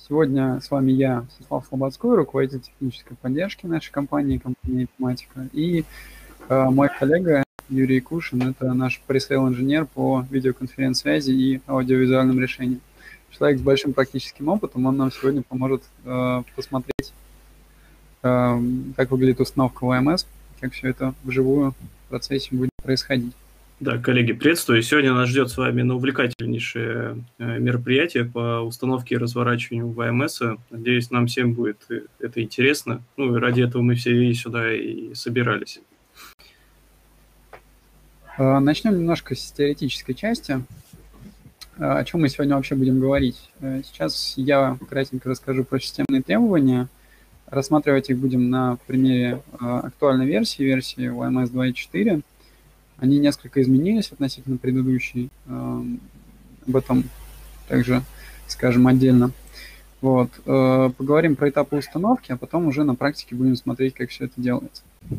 Сегодня с вами я, Станислав Слободской, руководитель технической поддержки нашей компании, компании Informatica, и мой коллега Юрий Кушин, это наш пресейл-инженер по видеоконференц-связи и аудиовизуальным решениям. Человек с большим практическим опытом, он нам сегодня поможет посмотреть, как выглядит установка ВМС, как все это вживую в процессе будет происходить. Да, коллеги, приветствую. Сегодня нас ждет с вами увлекательнейшее мероприятие по установке и разворачиванию ВМС. Надеюсь, нам всем будет это интересно. Ну и ради этого мы все сюда и собирались. Начнем немножко с теоретической части. О чем мы сегодня вообще будем говорить? Сейчас я кратенько расскажу про системные требования. Рассматривать их будем на примере актуальной версии YMS 2.4. Они несколько изменились относительно предыдущей. Об этом также скажем отдельно. Вот. Поговорим про этапы установки, а потом уже на практике будем смотреть, как все это делается.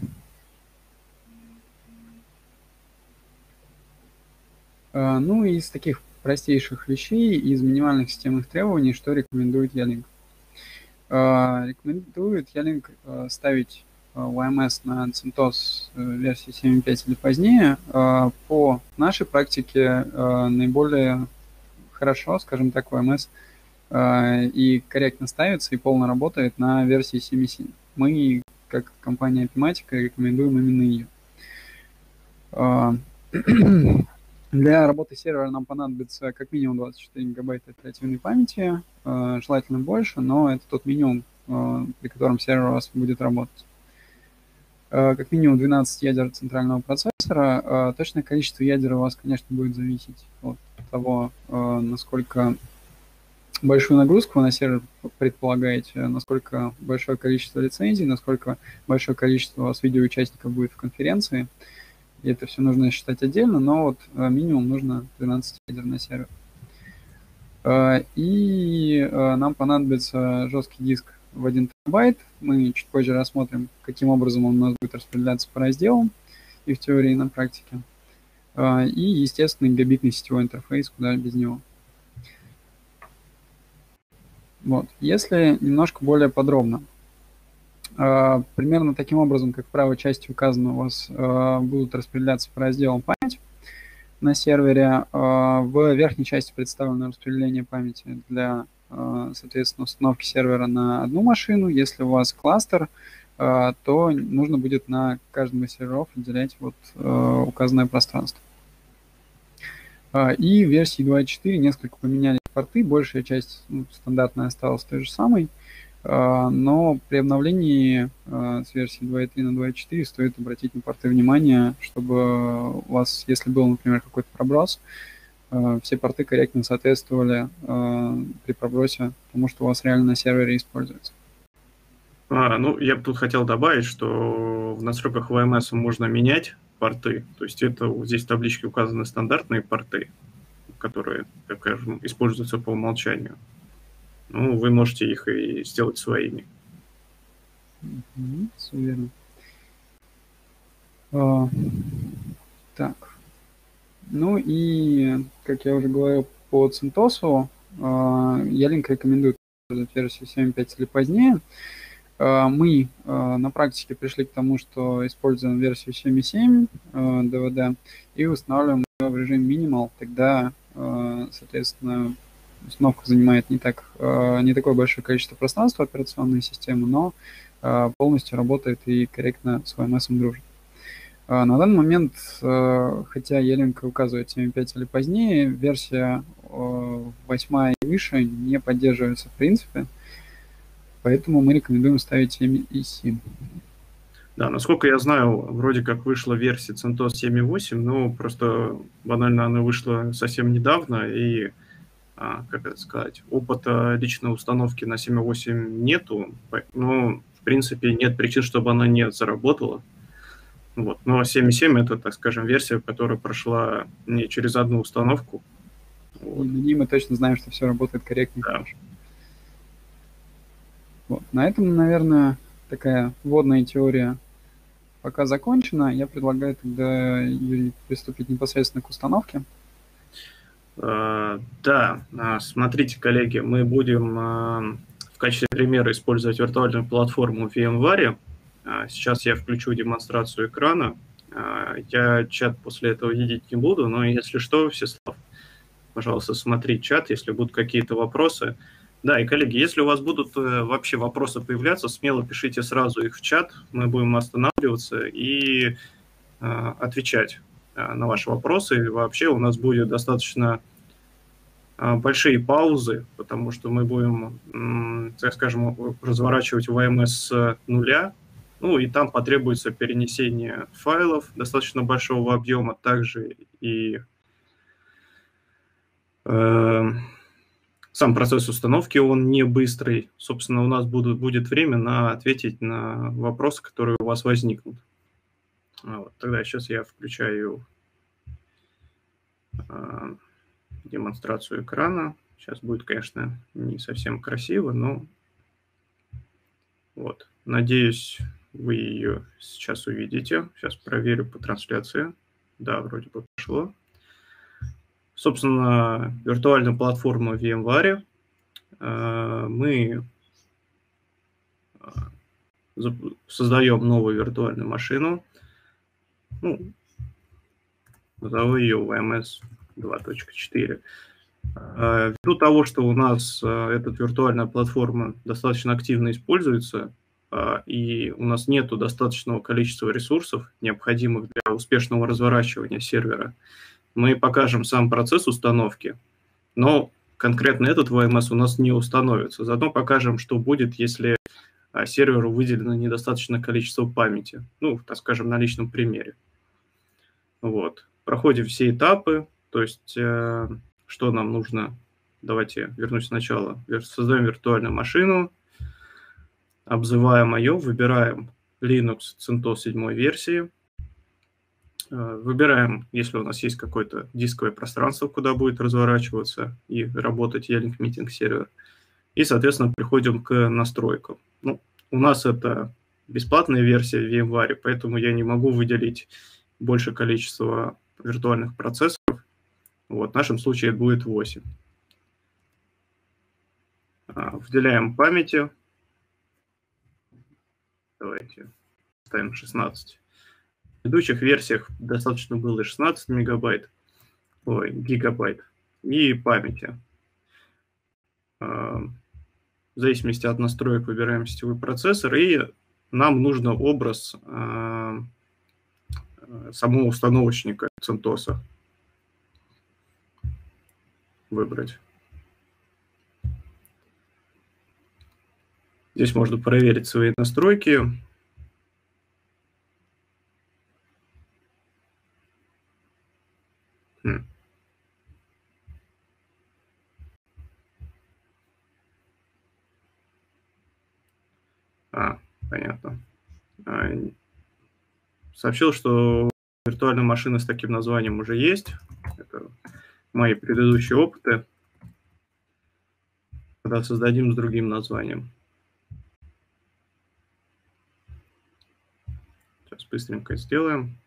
Ну и из таких простейших вещей, из минимальных системных требований, что рекомендует Ялинк. Рекомендует Ялинк ставить YMS на CentOS версии 7.5 или позднее. По нашей практике наиболее хорошо, скажем так, YMS и корректно ставится и полно работает на версии 7.7. Мы, как компания Informatica, рекомендуем именно ее. Для работы сервера нам понадобится как минимум 24 гигабайта оперативной памяти, желательно больше, но это тот минимум, при котором сервер у вас будет работать. Как минимум 12 ядер центрального процессора. Точное количество ядер у вас, конечно, будет зависеть от того, насколько большую нагрузку вы на сервер предполагаете, насколько большое количество лицензий, насколько большое количество у вас видеоучастников будет в конференции. И это все нужно считать отдельно, но вот минимум нужно 12 ядер на сервер. И нам понадобится жесткий диск в 1 терабайт. Мы чуть позже рассмотрим, каким образом он у нас будет распределяться по разделам и в теории, и на практике. И, естественно, гигабитный сетевой интерфейс, куда без него. Вот. Если немножко более подробно. Примерно таким образом, как в правой части указано, у вас будут распределяться по разделам память на сервере. В верхней части представлено распределение памяти для, соответственно, установки сервера на одну машину. Если у вас кластер, то нужно будет на каждом из серверов отделять вот указанное пространство. И в версии 2.4 несколько поменяли порты, большая часть стандартная осталась той же самой. Но при обновлении с версии 2.3 на 2.4 стоит обратить на порты внимание, чтобы у вас, если был, например, какой-то проброс, все порты корректно соответствовали при пробросе тому, что у вас реально на сервере используется. Ну, я бы тут хотел добавить, что в настройках VMS можно менять порты. То есть это вот здесь в табличке указаны стандартные порты, которые, так скажем, используются по умолчанию. Ну, вы можете их и сделать своими. Все верно. Так. Ну и, как я уже говорил, по CentOS Ялинк рекомендует использовать версию 7.5 или позднее. Мы на практике пришли к тому, что используем версию 7.7 DVD и устанавливаем ее в режим Minimal. Тогда, соответственно, установка занимает не такое большое количество пространства операционной системы, но полностью работает и корректно с VMS дружит. На данный момент, хотя Ялинк указывает 7.5 или позднее, версия 8 и выше не поддерживается в принципе, поэтому мы рекомендуем ставить 7.7. Да, насколько я знаю, вроде как вышла версия CentOS 7.8, но просто банально она вышла совсем недавно, и, как это сказать, опыта личной установки на 7.8 нету, но, в принципе, нет причин, чтобы она не заработала. Вот. Но 7.7 это, так скажем, версия, которая прошла не через одну установку. Вот. И на ней мы точно знаем, что все работает корректно и хорошо. Вот. На этом, наверное, такая вводная теория пока закончена. Я предлагаю тогда, Юрий, приступить непосредственно к установке. Да, смотрите, коллеги, мы будем в качестве примера использовать виртуальную платформу VMware. Сейчас я включу демонстрацию экрана. Я чат после этого видеть не буду, но если что, Всеслав, пожалуйста, смотри чат, если будут какие-то вопросы. Да, и, коллеги, если у вас будут вообще вопросы появляться, смело пишите сразу их в чат, мы будем останавливаться и отвечать на ваши вопросы. И вообще у нас будет достаточно большие паузы, потому что мы будем, так скажем, разворачивать ВМС с нуля, ну и там потребуется перенесение файлов достаточно большого объема, также и сам процесс установки, он не быстрый. Собственно, у нас будет время на ответить на вопросы, которые у вас возникнут. Вот. Тогда сейчас я включаю демонстрацию экрана. Сейчас будет, конечно, не совсем красиво, но вот. Надеюсь, вы ее сейчас увидите. Сейчас проверю по трансляции. Да, вроде бы пошло. Собственно, виртуальная платформа VMware. Мы создаем новую виртуальную машину. Ну, назову ее VMS 2.4. Ввиду того, что у нас эта виртуальная платформа достаточно активно используется, и у нас нет достаточного количества ресурсов, необходимых для успешного разворачивания сервера, мы покажем сам процесс установки, но конкретно этот VMS у нас не установится. Заодно покажем, что будет, если серверу выделено недостаточное количество памяти. Ну, так скажем, на личном примере. Вот. Проходим все этапы, то есть что нам нужно. Давайте вернусь сначала. Создаем виртуальную машину, обзываем ее, выбираем Linux CentOS 7 версии, выбираем, если у нас есть какое-то дисковое пространство, куда будет разворачиваться и работать E-Link Meeting сервер. И, соответственно, приходим к настройкам. Ну, у нас это бесплатная версия VMware, поэтому я не могу выделить большее количество виртуальных процессоров. Вот, в нашем случае это будет 8. Выделяем памяти. Давайте ставим 16. В предыдущих версиях достаточно было 16 гигабайт и памяти. В зависимости от настроек выбираем сетевой процессор, и нам нужно образ самого установочника CentOS выбрать. Здесь можно проверить свои настройки. Понятно. Сообщил, что виртуальная машина с таким названием уже есть. Это мои предыдущие опыты. Когда создадим с другим названием. Сейчас быстренько сделаем.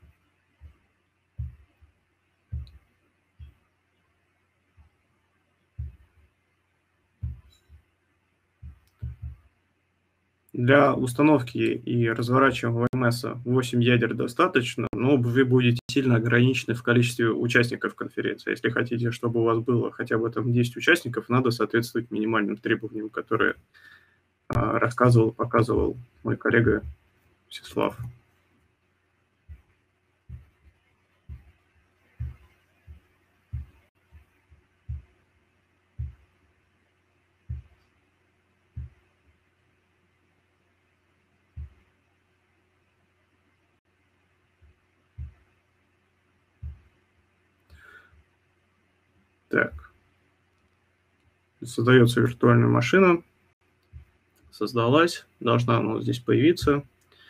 Для установки и разворачивания VMS 8 ядер достаточно, но вы будете сильно ограничены в количестве участников конференции. Если хотите, чтобы у вас было хотя бы там 10 участников, надо соответствовать минимальным требованиям, которые показывал мой коллега Всеслав. Так. Создается виртуальная машина. Создалась. Должна она здесь появиться.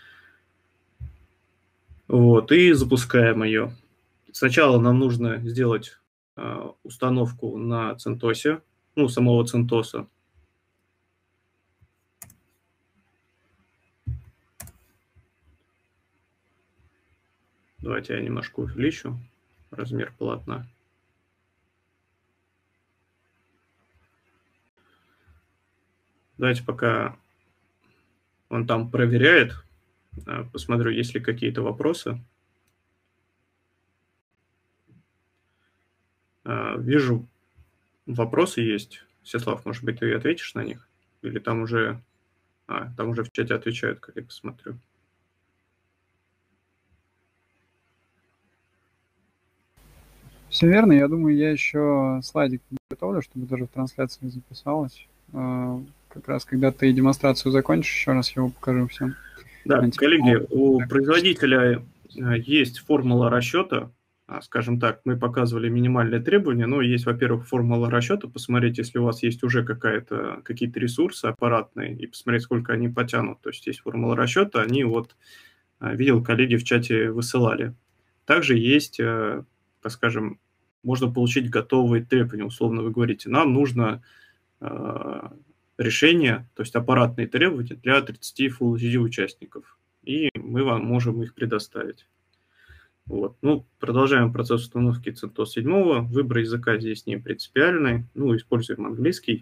Вот. И запускаем ее. Сначала нам нужно сделать установку на CentOS, ну, самого CentOS. Давайте я немножко увеличу размер полотна. Давайте пока он там проверяет, посмотрю, есть ли какие-то вопросы. Вижу, вопросы есть. Всеслав, может быть, ты ответишь на них? Или там уже, там уже в чате отвечают, как я посмотрю. Все верно. Я думаю, я еще слайдик готовлю, чтобы тоже в трансляции записалось. Как раз когда ты демонстрацию закончишь, еще раз его покажу всем. Да, коллеги, у производителя есть формула расчета. Скажем так, мы показывали минимальные требования, но есть, во-первых, формула расчета, посмотреть, если у вас есть уже какие-то ресурсы аппаратные, и посмотреть, сколько они потянут. То есть есть формула расчета, они вот, видел, коллеги в чате высылали. Также есть, так скажем, можно получить готовые требования. Условно вы говорите, нам нужно решение, то есть аппаратные требования для 30 Full HD участников. И мы вам можем их предоставить. Вот. Ну, продолжаем процесс установки CentOS 7. Выбор языка здесь не принципиальный. Ну, используем английский.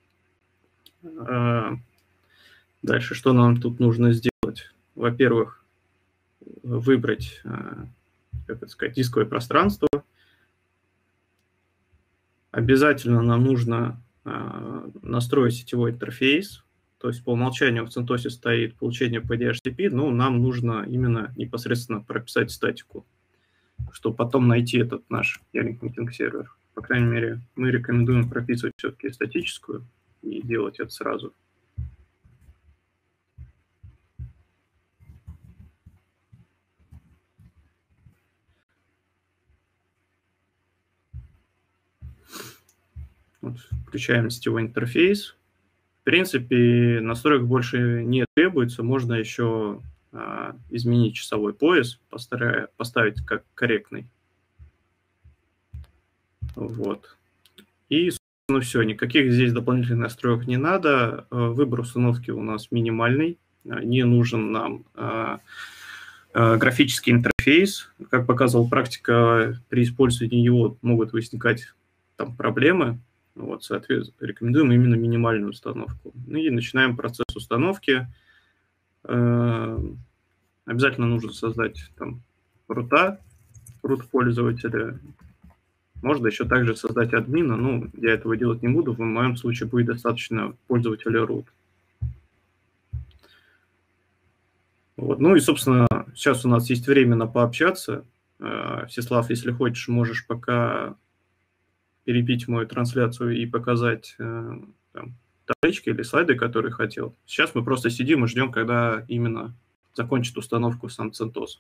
Дальше, что нам тут нужно сделать? Во-первых, выбрать, как это сказать, дисковое пространство. Обязательно нам нужно настроить сетевой интерфейс. То есть по умолчанию в CentOS стоит получение по DHCP, но нам нужно именно непосредственно прописать статику, чтобы потом найти этот наш Ялинк Meeting сервер. По крайней мере, мы рекомендуем прописывать все-таки статическую и делать это сразу. Вот, включаем сетевой интерфейс. В принципе, настроек больше не требуется. Можно еще изменить часовой пояс, поставить как корректный. Вот. И, собственно, все. Никаких здесь дополнительных настроек не надо. Выбор установки у нас минимальный. Не нужен нам графический интерфейс. Как показывала практика, при использовании его могут возникать там проблемы. Вот, соответственно, рекомендуем именно минимальную установку. Ну и начинаем процесс установки. Обязательно нужно создать там рута, рут пользователя. Можно еще также создать админа, но я этого делать не буду. В моем случае будет достаточно пользователя root. Вот. Ну и, собственно, сейчас у нас есть время на пообщаться. Всеслав, если хочешь, можешь пока перебить мою трансляцию и показать там, таблички или слайды, которые хотел. Сейчас мы просто сидим и ждем, когда именно закончит установку сам CentOS.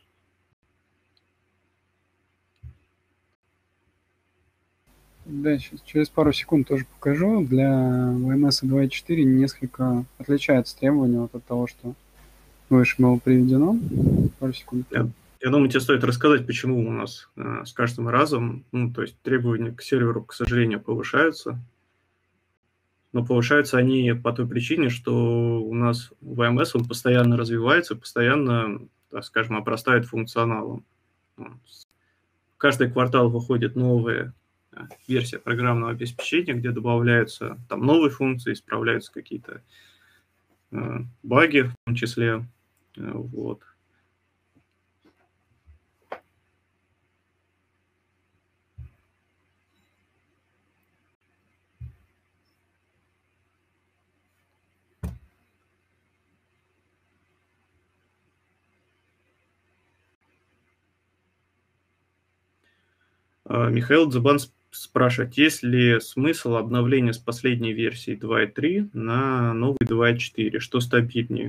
Да, сейчас через пару секунд тоже покажу. Для VMS 2.4 несколько отличается требования вот от того, что выше было приведено. Пару секунд. Я думаю, тебе стоит рассказать, почему у нас с каждым разом, ну, то есть требования к серверу, к сожалению, повышаются. Но повышаются они по той причине, что у нас VMS, он постоянно развивается, постоянно, так скажем, обрастает функционалом. Каждый квартал выходит новая версия программного обеспечения, где добавляются там новые функции, исправляются какие-то баги в том числе. Вот. Михаил Дзубан спрашивает, есть ли смысл обновления с последней версии 2.3 на новый 2.4? Что стабильнее?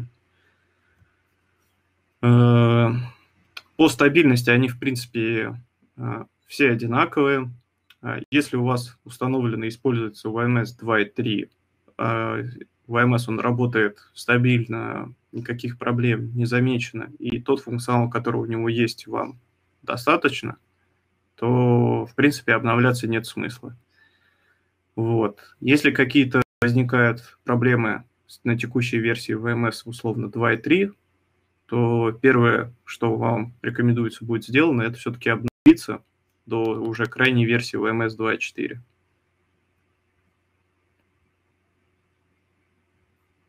По стабильности они, в принципе, все одинаковые. Если у вас установлено и используется VMS 2.3, VMS он работает стабильно, никаких проблем не замечено, и тот функционал, который у него есть, вам достаточно, то, в принципе, обновляться нет смысла. Вот. Если какие-то возникают проблемы на текущей версии VMS, условно, 2.3, то первое, что вам рекомендуется будет сделано, это все-таки обновиться до уже крайней версии VMS 2.4.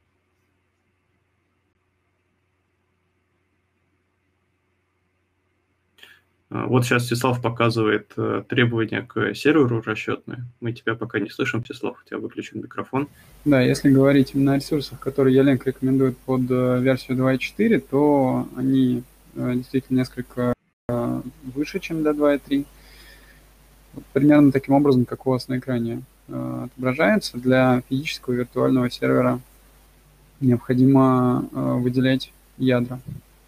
Вот сейчас Всеслав показывает требования к серверу расчетные. Мы тебя пока не слышим, Всеслав, у тебя выключен микрофон. Да, если говорить именно о ресурсах, которые Ялинк рекомендует под версию 2.4, то они действительно несколько выше, чем для 2.3. Вот примерно таким образом, как у вас на экране отображается. Для физического виртуального сервера необходимо выделять ядра.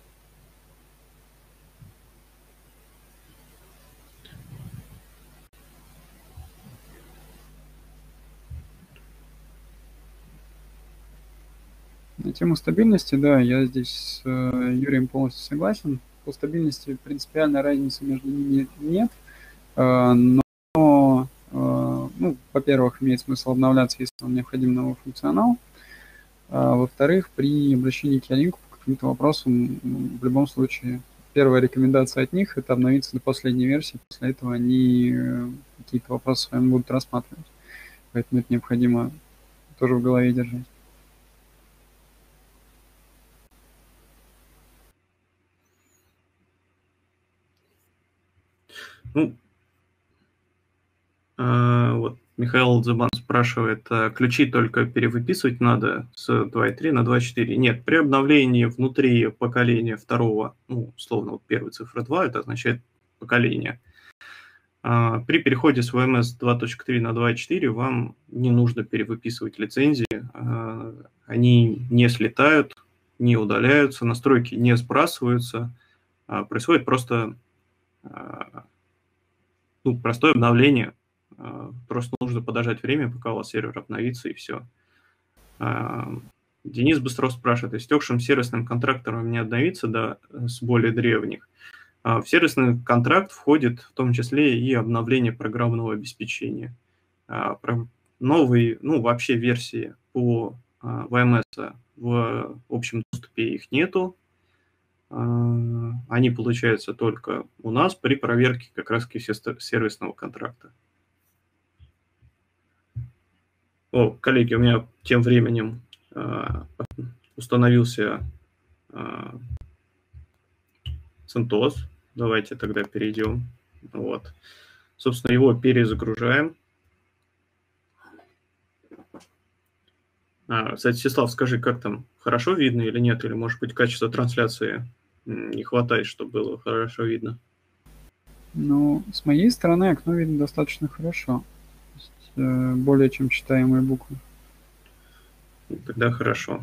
На тему стабильности, да, я здесь с Юрием полностью согласен. По стабильности принципиальной разницы между ними нет, но, ну, во-первых, имеет смысл обновляться, если вам необходим новый функционал. Во-вторых, при обращении к Ялинку по каким-то вопросам, в любом случае, первая рекомендация от них – это обновиться до последней версии. После этого они какие-то вопросы с вами будут рассматривать. Поэтому это необходимо тоже в голове держать. Ну, вот Михаил Дзыбан спрашивает, ключи только перевыписывать надо с 2.3 на 2.4? Нет, при обновлении внутри поколения второго, ну, условно, вот первая цифра 2, это означает поколение. При переходе с VMS 2.3 на 2.4 вам не нужно перевыписывать лицензии, они не слетают, не удаляются, настройки не сбрасываются, происходит просто простое обновление. Просто нужно подождать время, пока у вас сервер обновится, и все. Денис Быстров спрашивает, истекшим сервисным контрактором не обновиться, да, с более древних? В сервисный контракт входит в том числе и обновление программного обеспечения. Новые, ну, вообще версии по VMS в общем доступе их нету. Они получаются только у нас при проверке как раз сервисного контракта. Коллеги, у меня тем временем установился CentOS. Давайте тогда перейдем. Вот. Собственно, его перезагружаем. Кстати, Всеслав, скажи, как там, хорошо видно или нет? Или, может быть, качество трансляции не хватает, чтобы было хорошо видно? Ну, с моей стороны окно видно достаточно хорошо. То есть, более чем читаемые буквы. Тогда хорошо.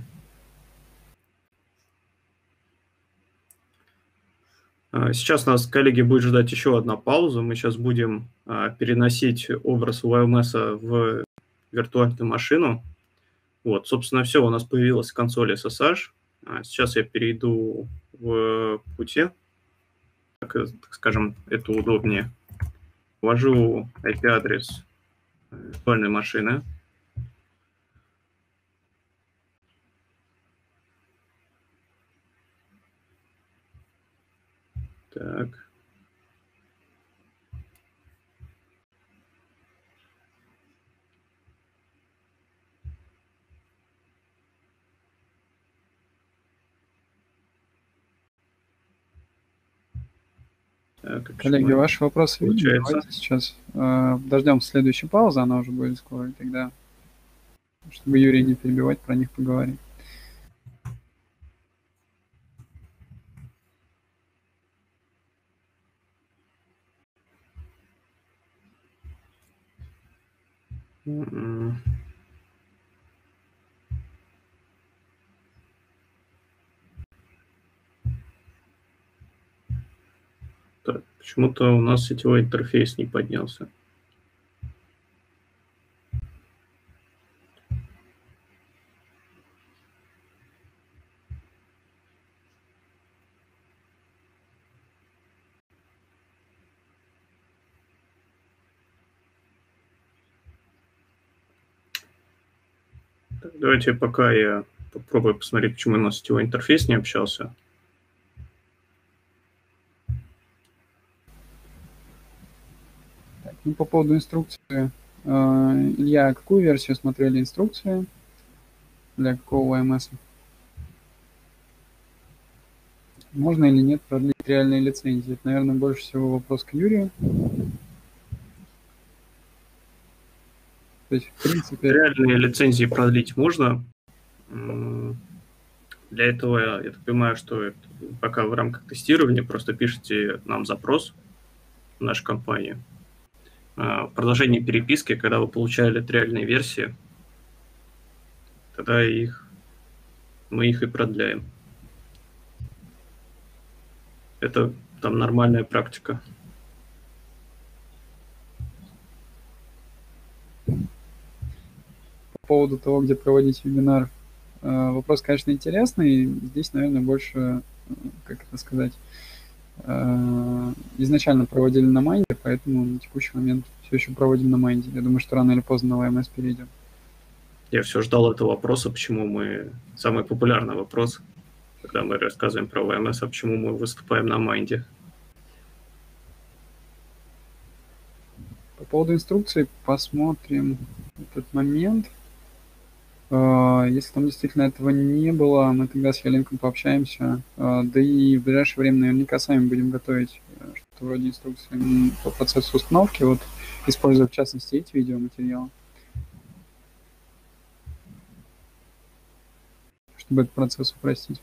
Сейчас нас, коллеги, будет ждать еще одна пауза. Мы сейчас будем переносить образ VMS в виртуальную машину. Вот, собственно, все, у нас появилась консоль SSH. Сейчас я перейду в пути. Так скажем, это удобнее. Ввожу IP-адрес виртуальной машины. Так. Коллеги, ваши вопросы видны? Давайте сейчас дождем следующей паузы, она уже будет скоро, и тогда, чтобы Юрия не перебивать, про них поговорим. Так, почему-то у нас сетевой интерфейс не поднялся. Так, давайте пока я попробую посмотреть, почему у нас сетевой интерфейс не общался. Так, ну, по поводу инструкции. Илья, какую версию смотрели инструкции? Для какого VMS? Можно или нет продлить продлить реальные лицензии? Это, наверное, больше всего вопрос к Юрию. То есть, в принципе... Реальные лицензии продлить можно. Для этого, я так понимаю, что это пока в рамках тестирования просто пишите нам запрос в нашу компанию. В продолжении переписки, когда вы получали реальные версии, тогда мы их и продляем. Это там нормальная практика. По поводу того, где проводить вебинар, вопрос, конечно, интересный. Здесь, наверное, больше, как это сказать, изначально проводили на Майнде, поэтому на текущий момент все еще проводим на Майнде. Я думаю, что рано или поздно на ВМС перейдем. Я все ждал этого вопроса, почему мы... Самый популярный вопрос, когда мы рассказываем про ВМС, а почему мы выступаем на Майнде. По поводу инструкции посмотрим этот момент. Если там действительно этого не было, мы тогда с Ялинком пообщаемся. Да и в ближайшее время наверняка сами будем готовить что-то вроде инструкции по процессу установки, вот, используя в частности эти видеоматериалы, чтобы этот процесс упростить.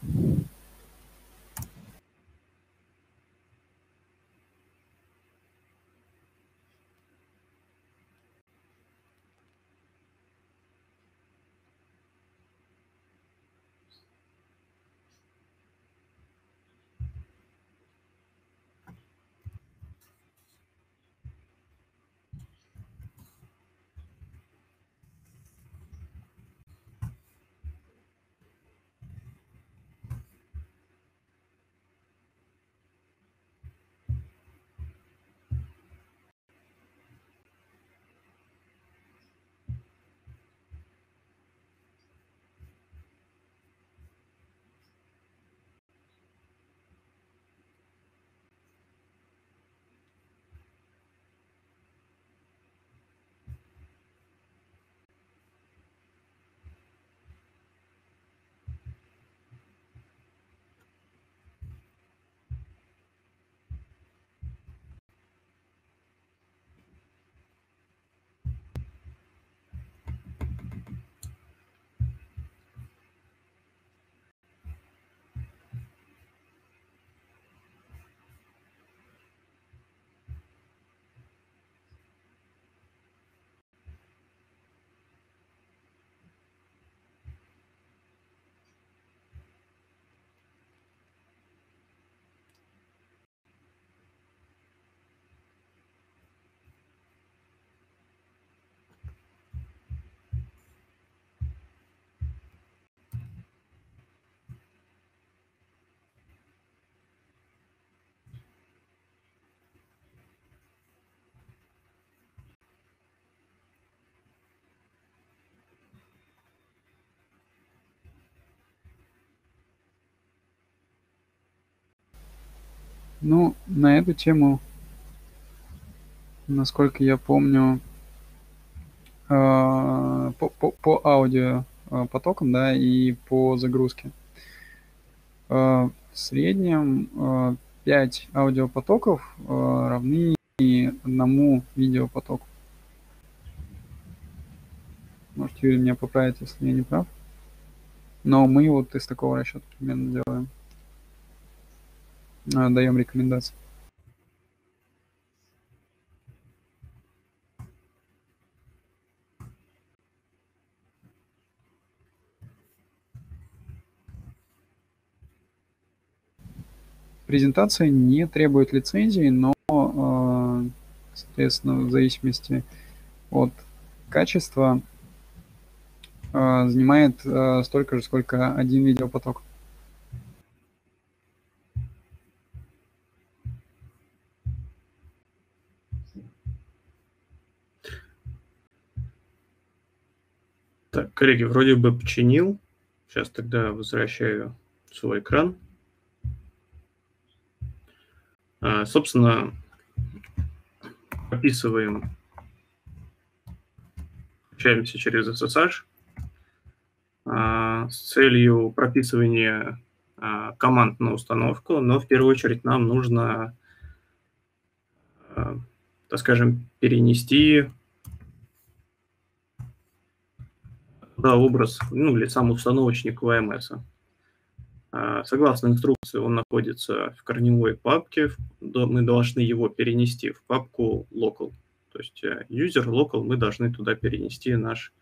Ну, на эту тему, насколько я помню, по аудио потокам, да, и по загрузке. В среднем 5 аудиопотоков равны одному видеопотоку. Может, Юрий меня поправит, если я не прав. Но мы вот из такого расчета примерно делаем. Даем рекомендации. Презентация не требует лицензии, но, соответственно, в зависимости от качества занимает столько же, сколько один видеопоток. Так, коллеги, вроде бы починил. Сейчас тогда возвращаю свой экран. Собственно, описываем, общаемся через SSH с целью прописывания команд на установку, но в первую очередь нам нужно, так скажем, перенести образ, или сам установочник VMS. Согласно инструкции, он находится в корневой папке, мы должны его перенести в папку local. То есть user local, мы должны туда перенести наш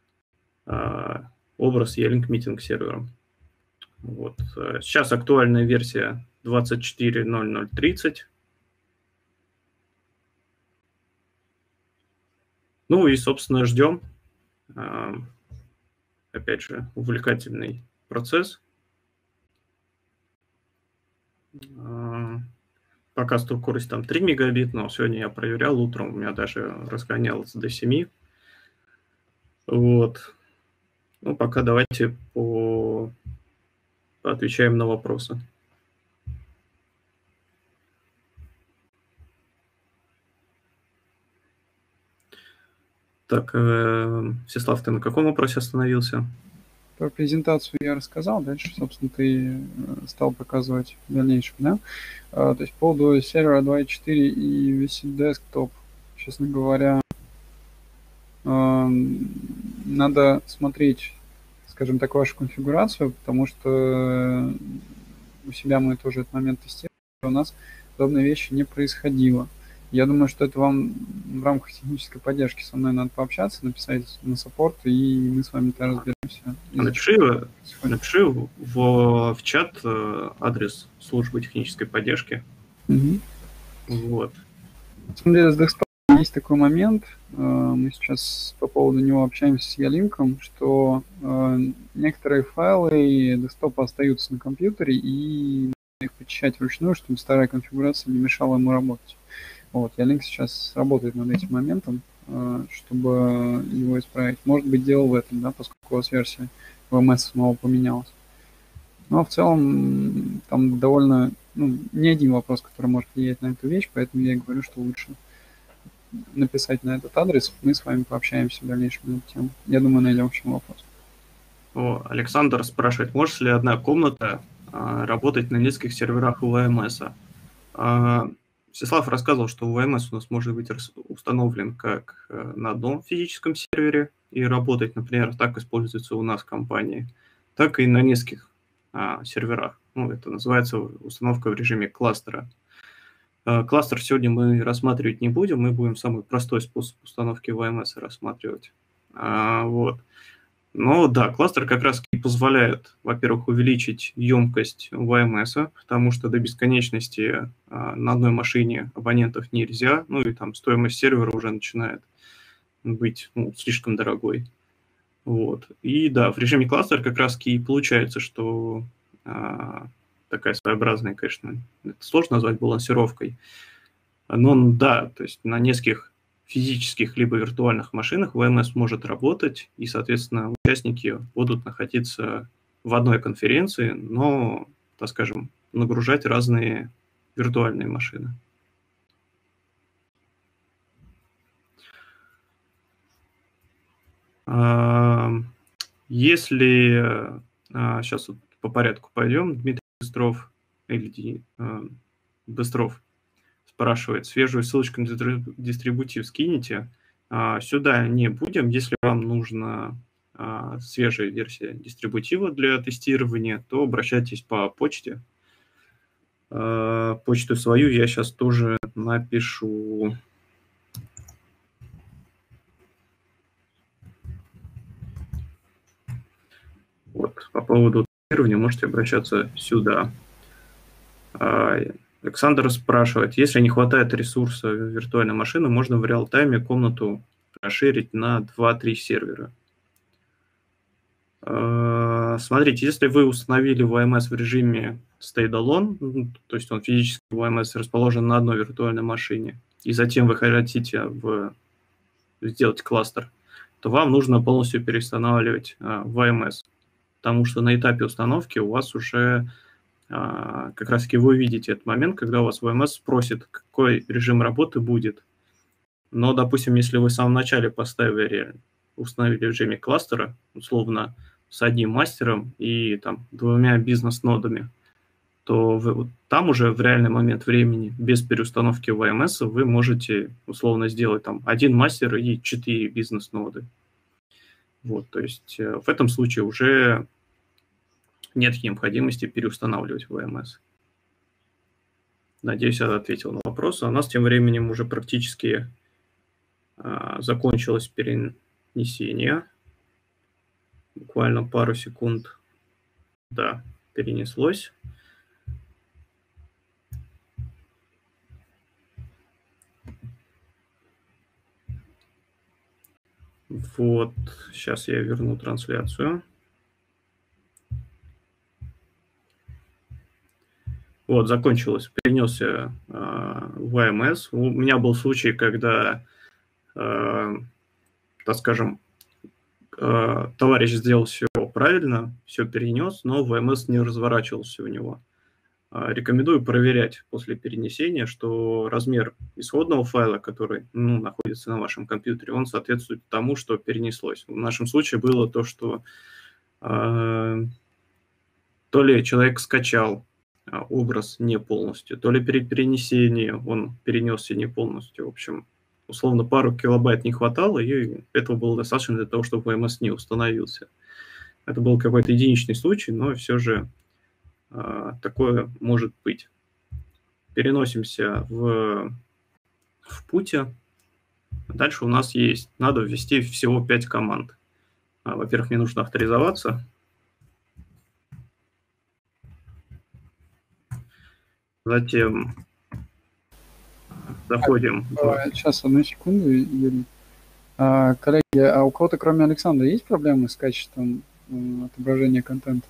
образ E-Link Meeting сервером. Вот. Сейчас актуальная версия 24.00.30. Ну и, собственно, ждем. Опять же, увлекательный процесс. Пока скорость там 3 мегабит, но сегодня я проверял утром, у меня даже разгонялось до 7. Вот. Ну, пока давайте поотвечаем на вопросы. Так, Всеслав, ты на каком вопросе остановился? Про презентацию я рассказал, дальше, собственно, ты стал показывать в дальнейшем, да? То есть по поводу сервера 2.4 и VC Desktop, честно говоря, надо смотреть, скажем так, вашу конфигурацию, потому что у себя мы тоже этот момент тестировали, у нас подобные вещи не происходило. Я думаю, что это вам в рамках технической поддержки со мной надо пообщаться, написать на саппорт, и мы с вами тогда разберемся. Напиши в чат адрес службы технической поддержки. Угу. Вот. На самом деле с десктопом есть такой момент, мы сейчас по поводу него общаемся с Ялинком, что некоторые файлы десктопа остаются на компьютере, и надо их почищать вручную, чтобы старая конфигурация не мешала ему работать. Вот, Ялинк сейчас работает над этим моментом, чтобы его исправить. Может быть, дело в этом, да, поскольку у вас версия VMS снова поменялась. Но в целом там довольно, не один вопрос, который может влиять на эту вещь, поэтому я и говорю, что лучше написать на этот адрес, мы с вами пообщаемся в дальнейшем на эту тему. Я думаю, найдем к чему вопрос. Александр спрашивает, может ли одна комната работать на нескольких серверах VMS? Всеслав рассказывал, что VMS у нас может быть установлен как на одном физическом сервере и работать, например, так используется у нас в компании, так и на нескольких серверах. Это называется установка в режиме кластера. Кластер сегодня мы рассматривать не будем, мы будем самый простой способ установки VMS рассматривать. Вот. Но да, кластер как раз и позволяет, во-первых, увеличить емкость VMS, потому что до бесконечности на одной машине абонентов нельзя, и там стоимость сервера уже начинает быть слишком дорогой. Вот. И да, в режиме кластер как раз и получается, что такая своеобразная, конечно, это сложно назвать балансировкой, но да, то есть на нескольких физических либо виртуальных машинах VMS может работать, и, соответственно, участники будут находиться в одной конференции, но, так скажем, нагружать разные виртуальные машины. Если сейчас по порядку пойдем, Дмитрий Быстров спрашивает, свежую ссылочку на дистрибутив скинете. Сюда не будем. Если вам нужна свежая версия дистрибутива для тестирования, то обращайтесь по почте. Почту свою я сейчас тоже напишу. Вот, по поводу тестирования можете обращаться сюда. Александр спрашивает, если не хватает ресурса виртуальной машины, можно в реал-тайме комнату расширить на 2-3 сервера. Смотрите, если вы установили VMS в режиме stay-alone, то есть он физически VMS расположен на одной виртуальной машине, и затем вы хотите сделать кластер, то вам нужно полностью переустанавливать VMS, потому что на этапе установки у вас уже как раз-таки вы увидите этот момент, когда у вас VMS спросит, какой режим работы будет. Но, допустим, если вы в самом начале установили в режиме кластера, условно, с одним мастером и там двумя бизнес-нодами, то там уже в реальный момент времени, без переустановки VMS, вы можете условно сделать там один мастер и 4 бизнес-ноды. Вот, то есть в этом случае уже нет необходимости переустанавливать VMS. Надеюсь, я ответил на вопрос. А у нас тем временем уже практически закончилось перенесение. Буквально пару секунд. Да, перенеслось. Вот, сейчас я верну трансляцию. Вот, закончилось. Перенесся VMS. У меня был случай, когда, так скажем, товарищ сделал все правильно, все перенес, но VMS не разворачивался у него. Рекомендую проверять после перенесения, что размер исходного файла, который находится на вашем компьютере, он соответствует тому, что перенеслось. В нашем случае было то, что то ли человек скачал образ не полностью, то ли при перенесении он перенесся не полностью. В общем, условно, пару килобайт не хватало, и этого было достаточно для того, чтобы VMS не установился. Это был какой-то единичный случай, но все же такое может быть. Переносимся в пути. Дальше у нас надо ввести всего 5 команд. Во-первых, мне нужно авторизоваться. Затем заходим. Сейчас, одну секунду, Юрий. Коллеги, а у кого-то, кроме Александра, есть проблемы с качеством отображения контента?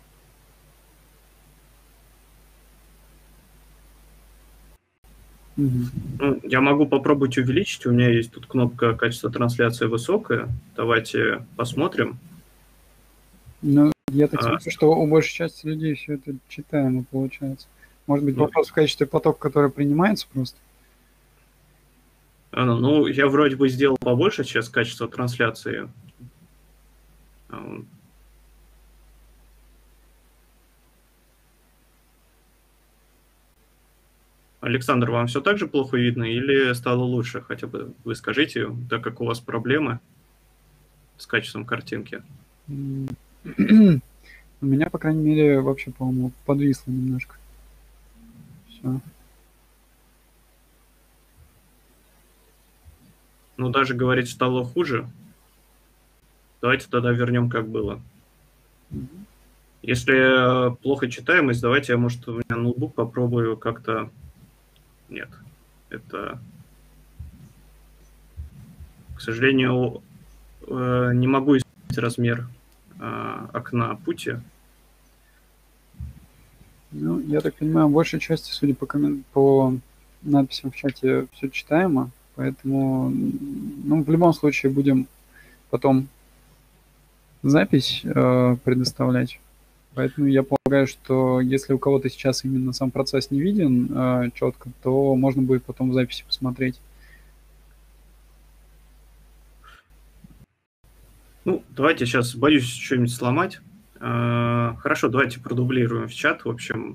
Ну, я могу попробовать увеличить. У меня есть тут кнопка «Качество трансляции высокое». Давайте посмотрим. Ну, я так смотрю, что у большей части людей все это читаемо получается. Может быть, вопрос в качестве потока, который принимается просто? Ну, я вроде бы сделал побольше сейчас качество трансляции. Александр, вам все так же плохо видно или стало лучше? Хотя бы вы скажите, так как у вас проблемы с качеством картинки. У меня, по крайней мере, вообще, по-моему, подвисло немножко. Все. Ну, даже говорить стало хуже. Давайте тогда вернем, как было. Если плохо читаемость, давайте я, может, у меня ноутбук попробую как-то... Нет, это... К сожалению, не могу изменить размер окна пути. Ну, я так понимаю, в большей части, судя по надписям в чате, все читаемо, поэтому, ну, в любом случае будем потом запись предоставлять. Поэтому я полагаю, что если у кого-то сейчас именно сам процесс не виден четко, то можно будет потом в записи посмотреть. Ну, давайте сейчас, боюсь что-нибудь сломать. Хорошо, давайте продублируем в чат. В общем,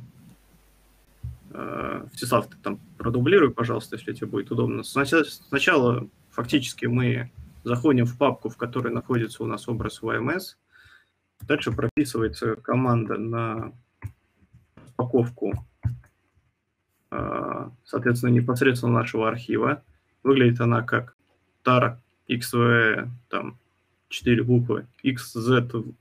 Всеслав, ты там продублируй, пожалуйста, если тебе будет удобно. Сначала фактически мы заходим в папку, в которой находится у нас образ VMS. Дальше прописывается команда на распаковку, соответственно, непосредственно нашего архива. Выглядит она как tar xv, там 4 буквы xzfv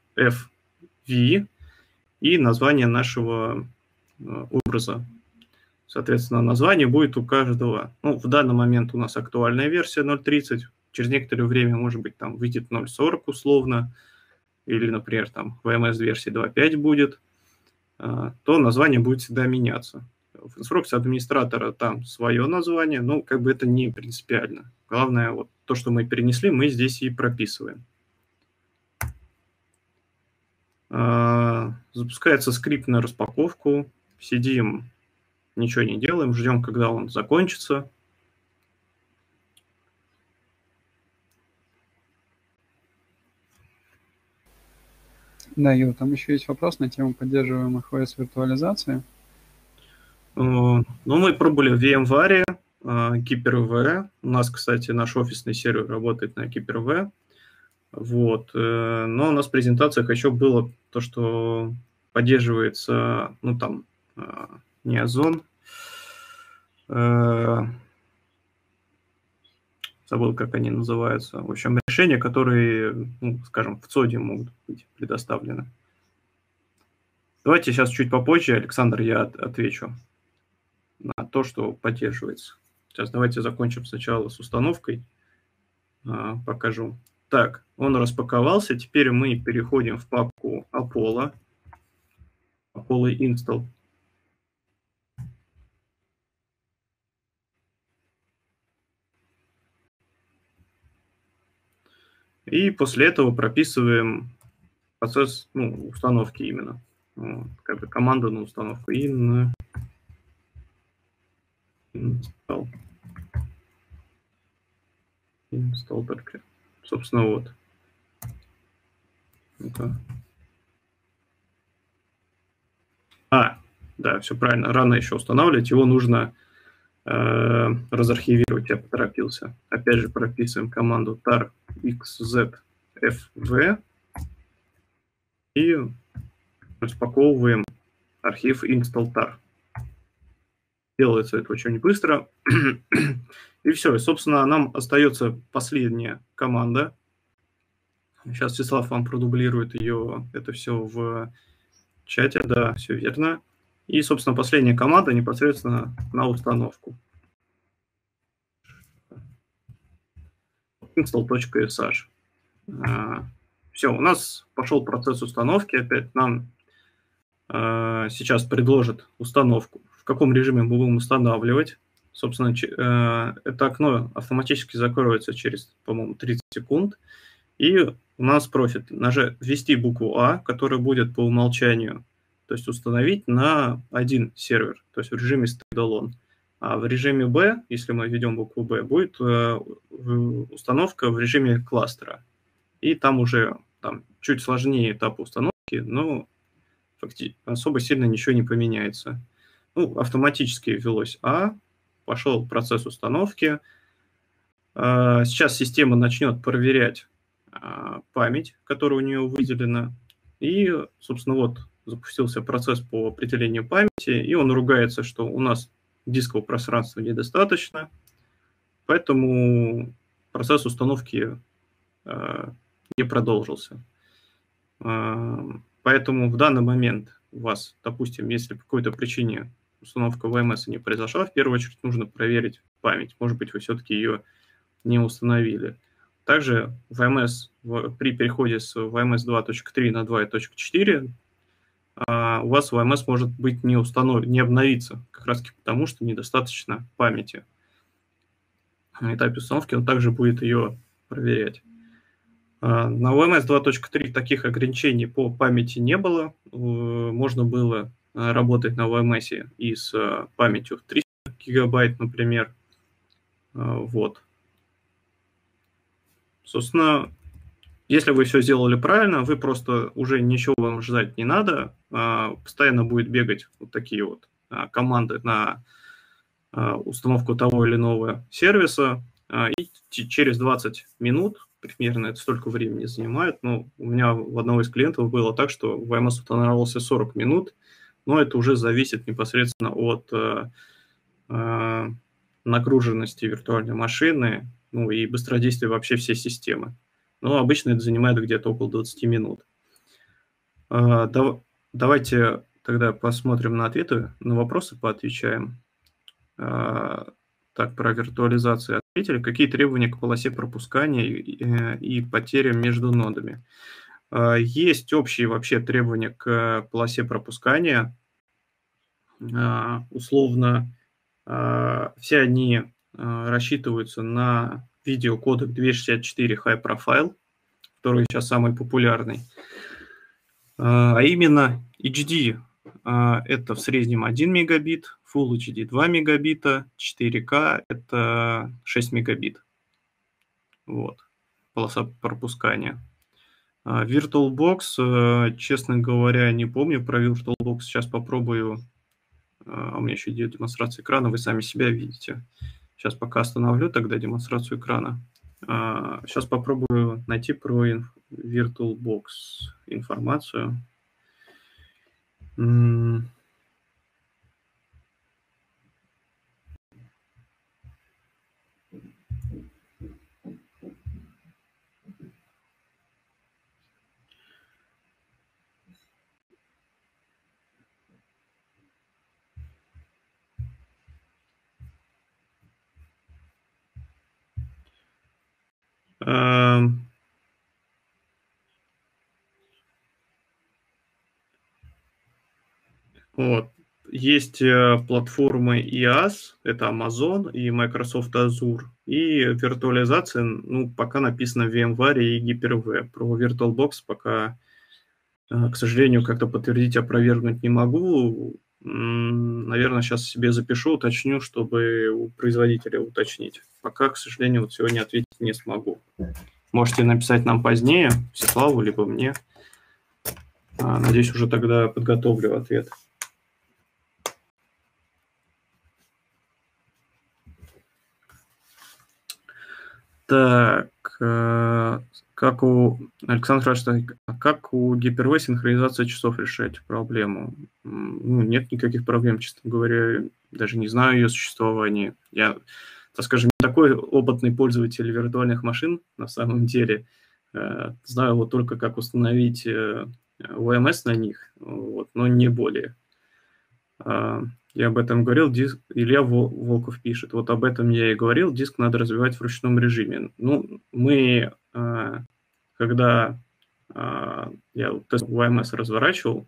и название нашего образа. Соответственно, название будет у каждого. Ну, в данный момент у нас актуальная версия 0.30. Через некоторое время, может быть, там выйдет 0.40 условно. Или, например, там VMS версии 2.5 будет. То название будет всегда меняться. В инструкции администратора там свое название, но как бы это не принципиально. Главное, вот то, что мы перенесли, мы здесь и прописываем. Запускается скрипт на распаковку. Сидим, ничего не делаем, ждем, когда он закончится. Да, Юр, там еще есть вопрос на тему поддерживаемых OS виртуализации. Ну, мы пробовали в VMware, Hyper-V. У нас, кстати, наш офисный сервер работает на Hyper-V. Вот. Но у нас в презентациях еще было то, что поддерживается, ну, там, не Озон, забыл, как они называются. В общем, решения, которые, ну, скажем, в ЦОДе могут быть предоставлены. Давайте сейчас чуть попозже, Александр, я отвечу на то, что поддерживается. Сейчас давайте закончим сначала с установкой. Покажу. Так, он распаковался. Теперь мы переходим в папку Apollo. Apollo Install. И после этого прописываем процесс, ну, установки именно. Как бы команда на установку. Install. Install только. Собственно, вот. Это... Да, все правильно. Рано еще устанавливать. Его нужно разархивировать. Я поторопился. Опять же прописываем команду tar xzfv и распаковываем архив install.tar. Делается это очень быстро. И все. И, собственно, нам остается последняя команда. Сейчас Всеслав вам продублирует ее, это все в чате. Да, все верно. И, собственно, последняя команда непосредственно на установку. install.sh. Все, у нас пошел процесс установки. Опять нам сейчас предложат установку, в каком режиме мы будем устанавливать. Собственно, это окно автоматически закроется через, по-моему, 30 секунд. И у нас просит ввести букву А, которая будет по умолчанию, то есть установить на один сервер, то есть в режиме standalone. А в режиме B, если мы введем букву B, будет установка в режиме кластера. И там уже чуть сложнее этап установки, но особо сильно ничего не поменяется. Ну, автоматически ввелось А, пошел процесс установки. Сейчас система начнет проверять память, которая у нее выделена. И, собственно, вот запустился процесс по определению памяти, и он ругается, что у нас дискового пространства недостаточно, поэтому процесс установки не продолжился. Поэтому в данный момент у вас, допустим, если по какой-то причине установка VMS не произошла, в первую очередь нужно проверить память. Может быть, вы все-таки ее не установили. Также VMS, при переходе с VMS 2.3 на 2.4 у вас VMS может быть не обновиться, как раз потому, что недостаточно памяти. На этапе установки он также будет ее проверять. На VMS 2.3 таких ограничений по памяти не было. Можно было работать на VMS и с памятью в 300 гигабайт, например. Вот. Собственно, если вы все сделали правильно, вы просто уже ничего вам ждать не надо. Постоянно будет бегать вот такие вот команды на установку того или иного сервиса. И через 20 минут, примерно это столько времени занимает, но у меня у одного из клиентов было так, что VMS устанавливался 40 минут, но это уже зависит непосредственно от нагруженности виртуальной машины, ну и быстродействия вообще всей системы. Но обычно это занимает где-то около 20 минут. Давайте тогда посмотрим на ответы, на вопросы поотвечаем. Так, про виртуализацию ответили. Какие требования к полосе пропускания и потерям между нодами? Есть общие вообще требования к полосе пропускания. Условно, все они рассчитываются на видеокодек 264 High Profile, который сейчас самый популярный. А именно HD это в среднем 1 мегабит, Full HD 2 мегабита, 4К это 6 мегабит. Вот, полоса пропускания. VirtualBox, честно говоря, не помню про VirtualBox. Сейчас попробую. У меня еще идет демонстрация экрана, вы сами себя видите. Сейчас пока остановлю тогда демонстрацию экрана. Сейчас попробую найти про VirtualBox информацию. Вот. Есть платформы IaaS, это Amazon и Microsoft Azure, и виртуализация, ну, пока написано в VMware и Hyper-V. Про VirtualBox пока, к сожалению, как-то подтвердить, опровергнуть не могу. Наверное, сейчас себе запишу, уточню, чтобы у производителя уточнить. Пока, к сожалению, вот сегодня ответить не смогу. Можете написать нам позднее, Всеславу, либо мне. Надеюсь, уже тогда подготовлю ответ. Так, как у Александра спрашивает, как у Hyper-V синхронизация часов решает проблему? Ну, нет никаких проблем, честно говоря, даже не знаю ее существования. Я, так скажем, не такой опытный пользователь виртуальных машин на самом деле. Знаю вот только, как установить VMS на них, вот, но не более. Я об этом говорил, Илья Волков пишет. Вот об этом я и говорил, диск надо развивать в ручном режиме. Ну, мы, когда я тест VMS разворачивал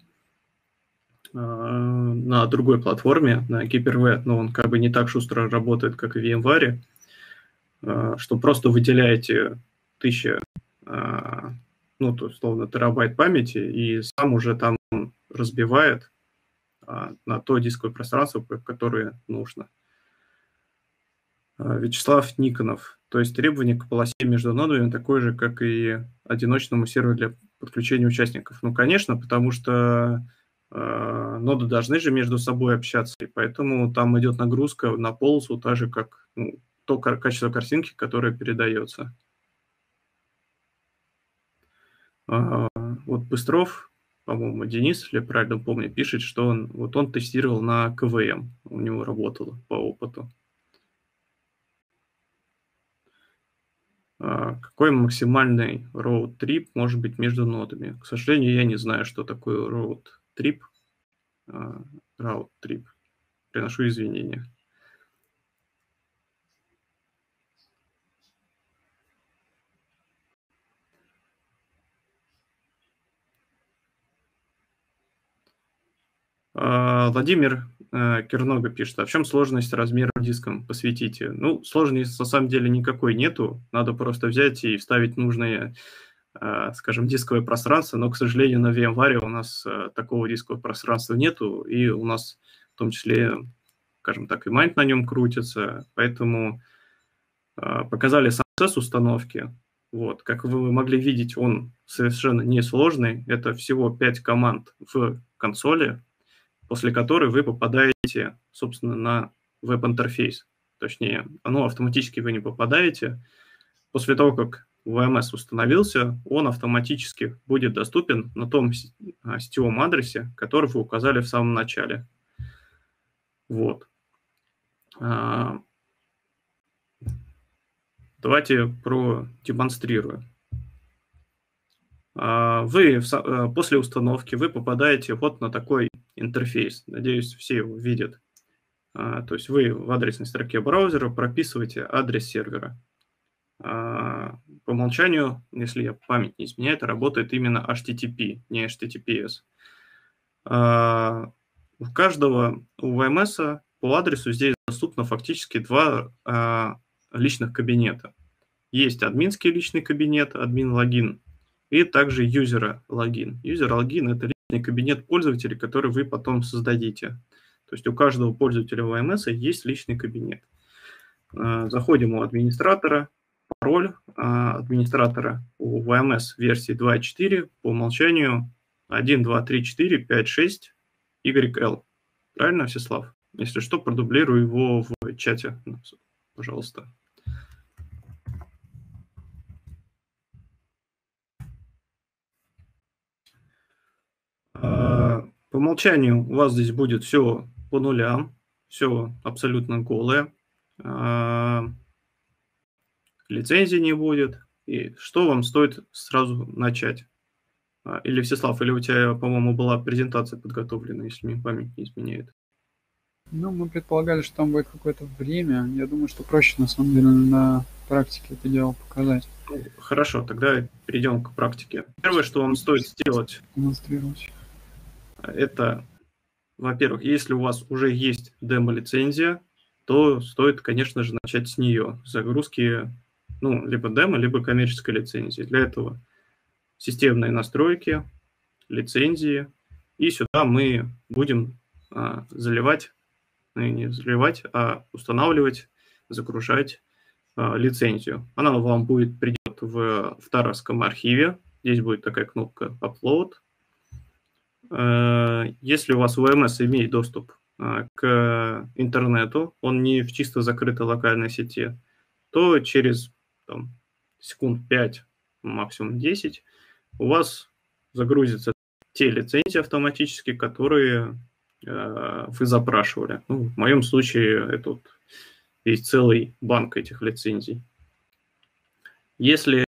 на другой платформе, на Hyper-V, но он как бы не так шустро работает, как и в VMware, что просто выделяете 1000, ну, то, условно, терабайт памяти, и сам уже там разбивает на то дисковое пространство, которое нужно. Вячеслав Никонов. То есть требование к полосе между нодами такое же, как и одиночному серверу для подключения участников. Ну, конечно, потому что ноды должны же между собой общаться, и поэтому там идет нагрузка на полосу, так же, как то качество картинки, которое передается. Вот Быстров, по-моему, Денис, если я правильно помню, пишет, что он тестировал на КВМ, у него работало по опыту. Какой максимальный round trip может быть между нодами? К сожалению, я не знаю, что такое round trip. Приношу извинения. Владимир Кернога пишет, а в чем сложность размера диском? Посвятите. Ну, сложности на самом деле никакой нету. Надо просто взять и вставить нужное, скажем, дисковое пространство, но, к сожалению, на VMware у нас такого дискового пространства нету, и у нас в том числе, скажем так, и майнд на нем крутится, поэтому показали сам процесс установки. Вот. Как вы могли видеть, он совершенно несложный. Это всего 5 команд в консоли, после которой вы попадаете, собственно, на веб-интерфейс. Точнее, автоматически вы не попадаете. После того, как VMS установился, он автоматически будет доступен на том сетевом адресе, который вы указали в самом начале. Вот. Давайте продемонстрирую. Вы после установки вы попадаете вот на такой интерфейс. Надеюсь, все его видят. То есть вы в адресной строке браузера прописываете адрес сервера. По умолчанию, если память не изменяет, работает именно HTTP, не HTTPS. У каждого VMS по адресу здесь доступно фактически 2 личных кабинета. Есть админский личный кабинет, админ-логин, и также юзера-логин. Юзер-логин – это личный кабинет пользователя, который вы потом создадите. То есть у каждого пользователя VMS есть личный кабинет. Заходим у администратора, пароль администратора у у VMS версии 2.4 по умолчанию 1, 2, 3, 4, 5, 6 YL. Правильно, Всеслав? Если что, продублирую его в чате, пожалуйста. По умолчанию у вас здесь будет все по нулям, все абсолютно голое. Лицензии не будет. И что вам стоит сразу начать? Или, Всеслав, или у тебя, по-моему, была презентация подготовлена, если мне память не изменяет? Ну, мы предполагали, что там будет какое-то время. Я думаю, что проще, на самом деле, на практике это дело показать. Хорошо, тогда перейдем к практике. Первое, что вам стоит сделать, Демонстрировать. это, во-первых, если у вас уже есть демо-лицензия, то стоит, конечно же, начать с нее, с загрузки, ну, либо демо, либо коммерческой лицензии. Для этого системные настройки, лицензии, и сюда мы будем заливать, не заливать, а устанавливать, загружать лицензию. Она вам придет в таровском архиве. Здесь будет такая кнопка Upload. Если у вас VMS имеет доступ к интернету, он не в чисто закрытой локальной сети, то через секунд 5, максимум 10, у вас загрузятся те лицензии автоматически, которые вы запрашивали. Ну, в моем случае это есть целый банк этих лицензий. Если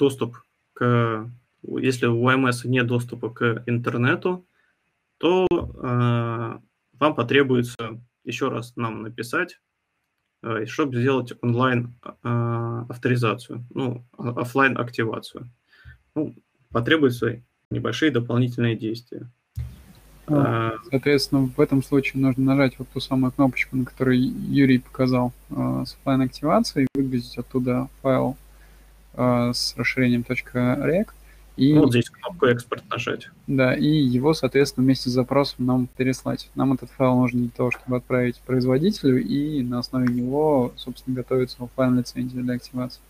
если у VMS нет доступа к интернету, то вам потребуется еще раз нам написать, чтобы сделать онлайн авторизацию, ну, офлайн активацию. Ну, потребуются небольшие дополнительные действия. Соответственно, в этом случае нужно нажать вот ту самую кнопочку, на которую Юрий показал, с офлайн активацией, выгрузить оттуда файл с расширением .rec. И, вот здесь кнопку «Экспорт» нажать. Да, и его, соответственно, вместе с запросом нам переслать. Нам этот файл нужен для того, чтобы отправить производителю, и на основе него, собственно, готовится офлайн лицензия для активации.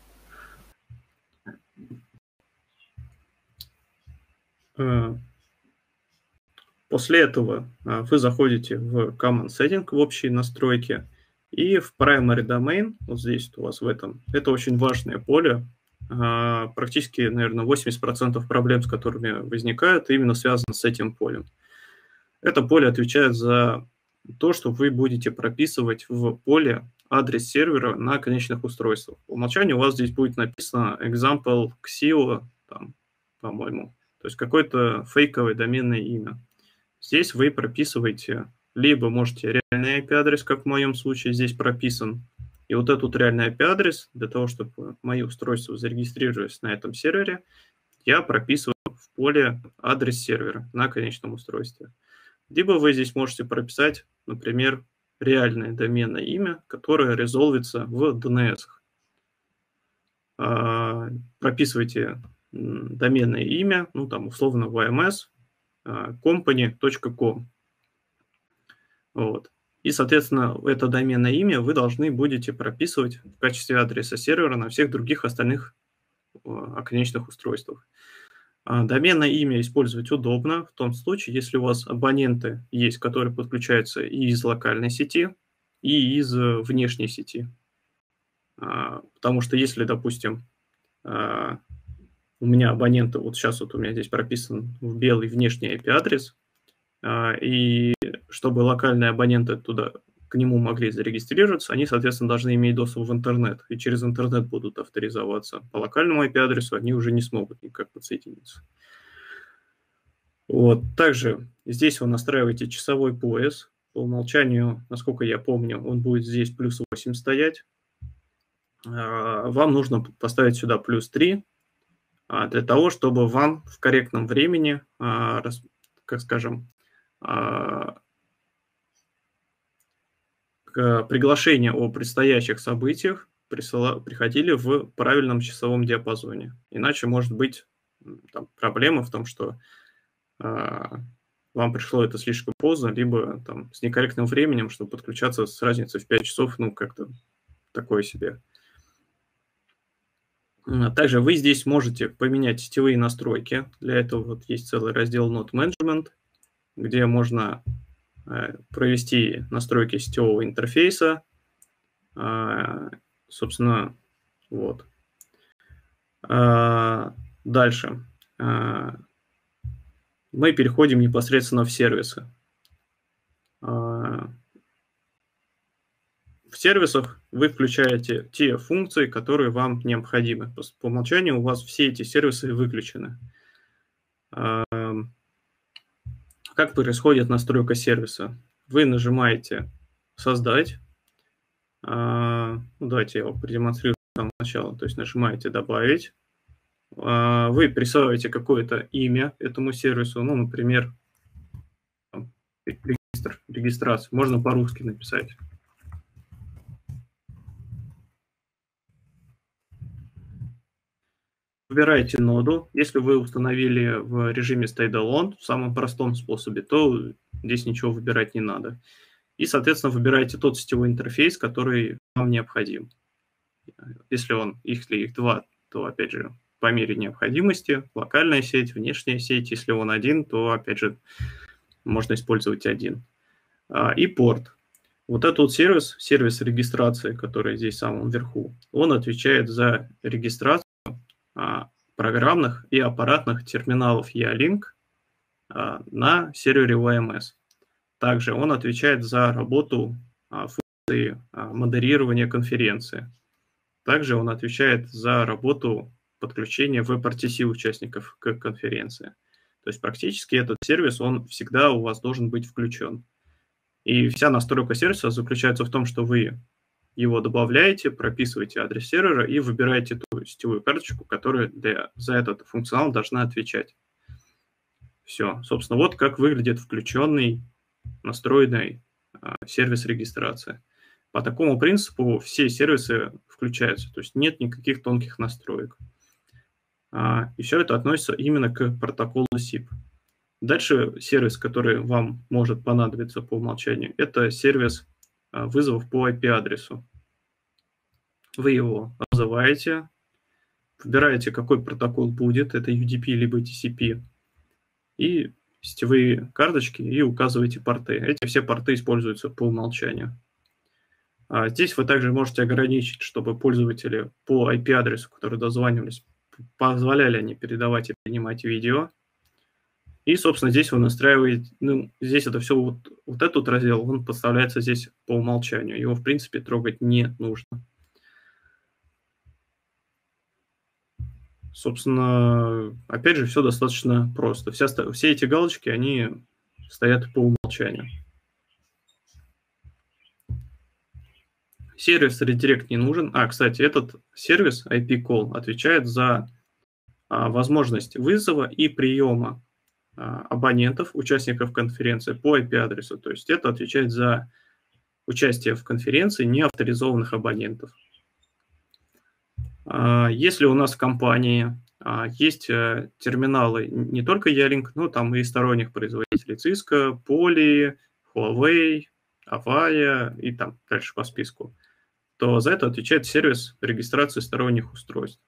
После этого вы заходите в Command Setting, в общие настройки, и в Primary Domain, вот здесь у вас в этом, это очень важное поле. Практически, наверное, 80% проблем, с которыми возникают, именно связаны с этим полем. Это поле отвечает за то, что вы будете прописывать в поле адрес сервера на конечных устройствах. По умолчанию у вас здесь будет написано example xio, по-моему, то есть какое-то фейковое доменное имя. Здесь вы прописываете, либо можете реальный IP-адрес, как в моем случае здесь прописан, и вот этот реальный IP-адрес, для того, чтобы мои устройства зарегистрировались на этом сервере, я прописываю в поле адрес сервера на конечном устройстве. Либо вы здесь можете прописать, например, реальное доменное имя, которое резолвится в DNS. Прописывайте доменное имя, ну там условно VMS, company.com. Вот. И, соответственно, это доменное имя вы должны будете прописывать в качестве адреса сервера на всех других остальных конечных устройствах. Доменное имя использовать удобно в том случае, если у вас абоненты есть, которые подключаются и из локальной сети, и из внешней сети. Потому что если, допустим, у меня абоненты, вот сейчас вот у меня здесь прописан в белый внешний IP-адрес, и чтобы локальные абоненты к нему могли зарегистрироваться, они, соответственно, должны иметь доступ в интернет, и через интернет будут авторизоваться. По локальному IP-адресу они уже не смогут никак подсоединиться. Вот. Также здесь вы настраиваете часовой пояс. По умолчанию, насколько я помню, он будет здесь +8 стоять. Вам нужно поставить сюда +3, для того, чтобы вам в корректном времени, как скажем, приглашения о предстоящих событиях приходили в правильном часовом диапазоне. Иначе может быть проблема в том, что вам пришло это слишком поздно, либо с некорректным временем, чтобы подключаться с разницей в 5 часов, ну, как-то такое себе. Также вы здесь можете поменять сетевые настройки. Для этого вот есть целый раздел Node Management, где можно провести настройки сетевого интерфейса. Собственно, вот. Дальше. Мы переходим непосредственно в сервисы. В сервисах вы включаете те функции, которые вам необходимы. По умолчанию у вас все эти сервисы выключены. Как происходит настройка сервиса? Вы нажимаете «Создать». Давайте я его продемонстрирую с самого начала. То есть нажимаете «Добавить». Вы присваиваете какое-то имя этому сервису, ну, например, регистрация. Можно по-русски написать. Выбираете ноду. Если вы установили в режиме Stay-Alone, в самом простом способе, то здесь ничего выбирать не надо. И, соответственно, выбираете тот сетевой интерфейс, который вам необходим. Если их два, то, опять же, по мере необходимости. Локальная сеть, внешняя сеть. Если он один, то, опять же, можно использовать один. И порт. Вот этот вот сервис регистрации, который здесь в самом верху, он отвечает за регистрацию программных и аппаратных терминалов E-Link на сервере OMS. Также он отвечает за работу функции модерирования конференции. Также он отвечает за работу подключения WebRTC участников к конференции. То есть практически этот сервис, он всегда у вас должен быть включен. И вся настройка сервиса заключается в том, что вы его добавляете, прописываете адрес сервера и выбираете ту сетевую карточку, которая за этот функционал должна отвечать. Все. Собственно, вот как выглядит включенный, настроенный сервис регистрации. По такому принципу все сервисы включаются, то есть нет никаких тонких настроек. И все это относится именно к протоколу SIP. Дальше сервис, который вам может понадобиться по умолчанию, это сервис вызовов по IP-адресу. Вы его вызываете, выбираете, какой протокол будет, это UDP либо TCP, и сетевые карточки, и указываете порты. Эти все порты используются по умолчанию. Здесь вы также можете ограничить, чтобы пользователи по IP-адресу, которые дозванивались, позволяли они передавать и принимать видео. И, собственно, здесь вы настраиваете, здесь это все, вот этот раздел, он подставляется здесь по умолчанию. Его, в принципе, трогать не нужно. Собственно, опять же, все достаточно просто. Все эти галочки, они стоят по умолчанию. Сервис Redirect не нужен. Кстати, этот сервис IP-Call отвечает за возможность вызова и приема абонентов, участников конференции по IP-адресу. То есть это отвечает за участие в конференции неавторизованных абонентов. Если у нас в компании есть терминалы не только E-Link, но там и сторонних производителей Cisco, Poly, Huawei, Avaya и там дальше по списку, то за это отвечает сервис регистрации сторонних устройств.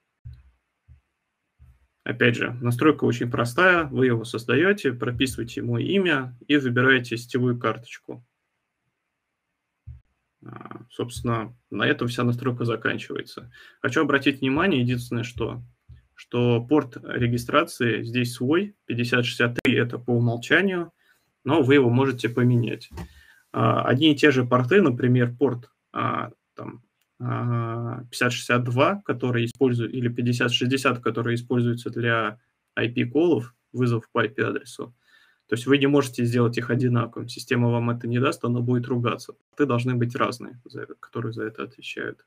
Опять же, настройка очень простая, вы его создаете, прописываете ему имя и выбираете сетевую карточку. Собственно, на этом вся настройка заканчивается. Хочу обратить внимание, единственное, что порт регистрации здесь свой, 5063 это по умолчанию, но вы его можете поменять. Одни и те же порты, например, порт 5062, который использует, или 5060, который используется для IP-колов, вызов по IP-адресу. То есть вы не можете сделать их одинаковым. Система вам это не даст, она будет ругаться. Порты должны быть разные, которые за это отвечают.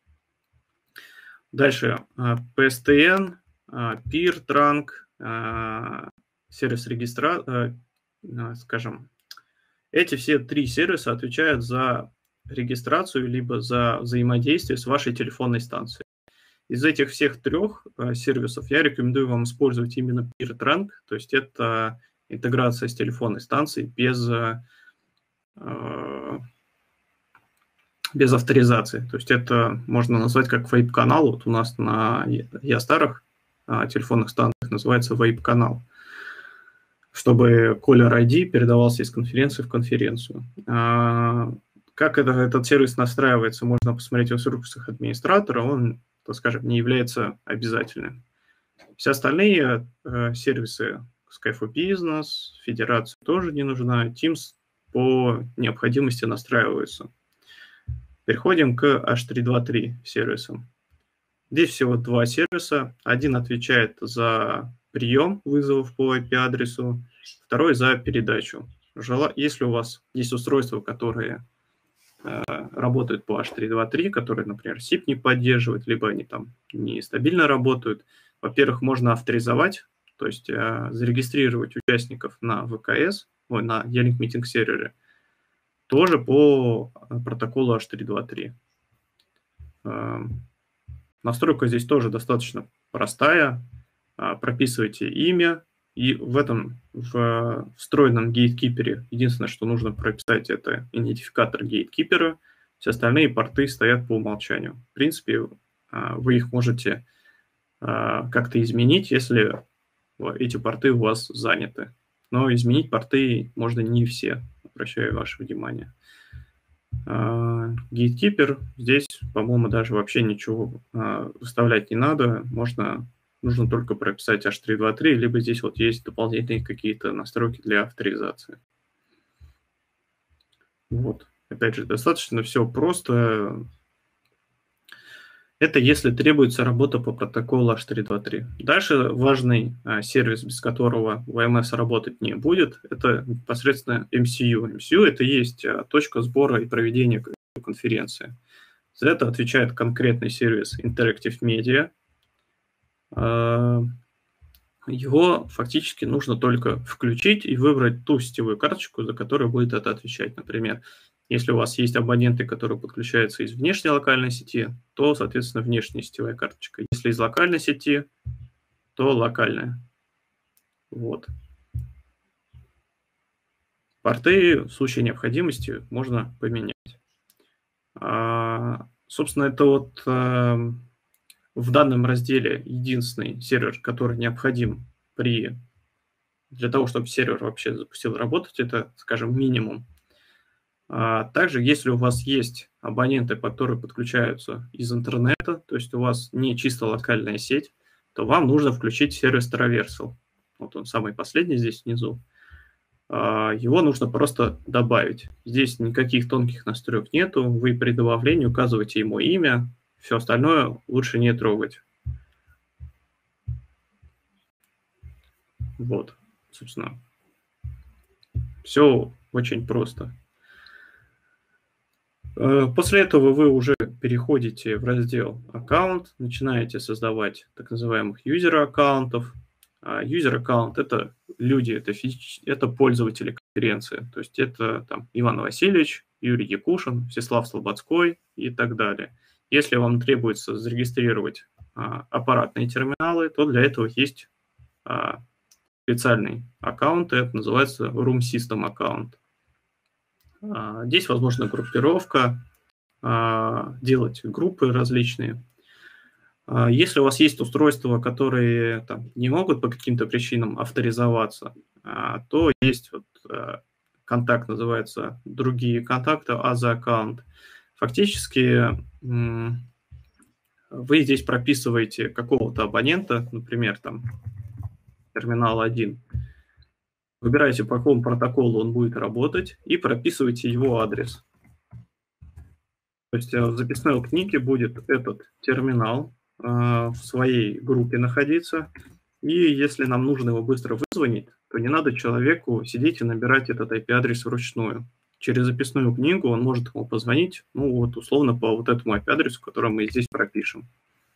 Дальше. PSTN, PIR, Trunk, сервис регистрации, скажем. Эти все три сервиса отвечают за регистрацию либо за взаимодействие с вашей телефонной станцией. Из этих всех трех сервисов я рекомендую вам использовать именно PIR Trunk, то есть это интеграция с телефонной станцией без без авторизации. То есть это можно назвать как вейп-канал. Вот у нас на старых телефонных станциях называется вейп-канал, чтобы caller ID передавался из конференции в конференцию. Как этот сервис настраивается, можно посмотреть в инструкциях администратора. Он, так скажем, не является обязательным. Все остальные сервисы Skype for Business, Федерация тоже не нужна. Teams по необходимости настраиваются. Переходим к H323 сервисам. Здесь всего два сервиса. Один отвечает за прием вызовов по IP-адресу, второй за передачу. Если у вас есть устройства, которые работают по H323, которые, например, SIP не поддерживают, либо они там нестабильно работают, во-первых, можно авторизовать, то есть зарегистрировать участников на ВКС, на E-Link Meeting сервере, тоже по протоколу H323. Настройка здесь тоже достаточно простая. Прописывайте имя, и в встроенном гейткипере единственное, что нужно прописать, это идентификатор гейткипера. Все остальные порты стоят по умолчанию. В принципе, вы их можете как-то изменить, если эти порты у вас заняты. Но изменить порты можно не все, обращаю ваше внимание. Гейткипер, здесь, по-моему, даже вообще ничего выставлять не надо. Нужно только прописать H323, либо здесь вот есть дополнительные какие-то настройки для авторизации. Вот. Опять же, достаточно все просто. Это если требуется работа по протоколу H323. Дальше важный сервис, без которого ВМС работать не будет, это непосредственно MCU. MCU – это есть точка сбора и проведения конференции. За это отвечает конкретный сервис Interactive Media. Его фактически нужно только включить и выбрать ту сетевую карточку, за которую будет это отвечать. Например, если у вас есть абоненты, которые подключаются из внешней локальной сети, то, соответственно, внешняя сетевая карточка. Если из локальной сети, то локальная. Вот. Порты в случае необходимости можно поменять. Собственно, это вот в данном разделе единственный сервер, который необходим для того, чтобы сервер вообще запустил работать, это, скажем, минимум. Также, если у вас есть абоненты, которые подключаются из интернета, то есть у вас не чисто локальная сеть, то вам нужно включить сервис Traversal. Вот он самый последний здесь внизу. Его нужно просто добавить. Здесь никаких тонких настроек нету. Вы при добавлении указываете ему имя, все остальное лучше не трогать. Вот, собственно. Все очень просто. После этого вы уже переходите в раздел «Аккаунт», начинаете создавать так называемых юзер-аккаунтов. Юзер-аккаунт – это люди, это пользователи конференции. То есть это там Иван Васильевич, Юрий Якушин, Всеслав Слободской и так далее. Если вам требуется зарегистрировать аппаратные терминалы, то для этого есть специальный аккаунт, это называется Room System аккаунт. Здесь возможна группировка, делать группы различные. Если у вас есть устройства, которые там не могут по каким-то причинам авторизоваться, то есть контакт, называется «Другие контакты», AZA-аккаунт. Фактически вы здесь прописываете какого-то абонента, например, там терминал 1, выбираете, по какому протоколу он будет работать, и прописываете его адрес. То есть в записной книге будет этот терминал в своей группе находиться, и если нам нужно его быстро вызвонить, то не надо человеку сидеть и набирать этот IP-адрес вручную. Через записную книгу он может ему позвонить, ну вот условно по вот этому IP-адресу, который мы здесь пропишем.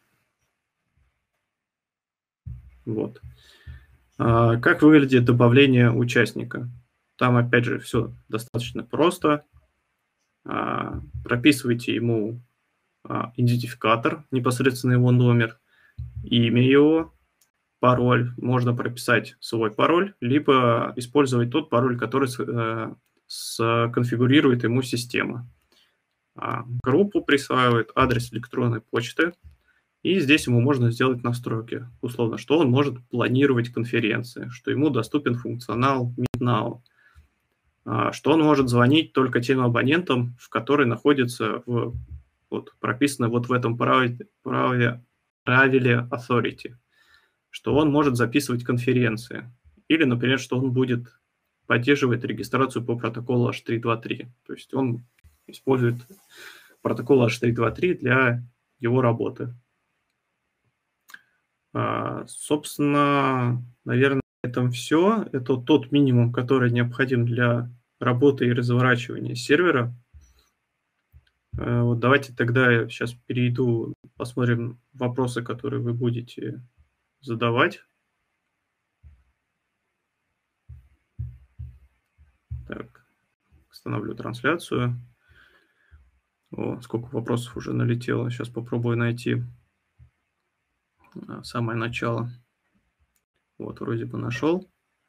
Вот. Как выглядит добавление участника? Там, опять же, все достаточно просто. Прописывайте ему идентификатор, непосредственно его номер, имя его, пароль. Можно прописать свой пароль, либо использовать тот пароль, который сконфигурирует ему система. группу присваивает, адрес электронной почты, и здесь ему можно сделать настройки, условно, что он может планировать конференции, что ему доступен функционал Meet Now, что он может звонить только тем абонентам, в которые находятся прописано вот в этом правиле Authority, что он может записывать конференции, или, например, что он будет поддерживать регистрацию по протоколу H323, то есть он использует протокол H323 для его работы. Собственно, наверное, на этом все. Это тот минимум, который необходим для работы и разворачивания сервера. Вот давайте тогда я сейчас перейду, посмотрим вопросы, которые вы будете задавать. Так, остановлю трансляцию. Сколько вопросов уже налетело. Сейчас попробую найти самое начало. Вот, вроде бы нашел.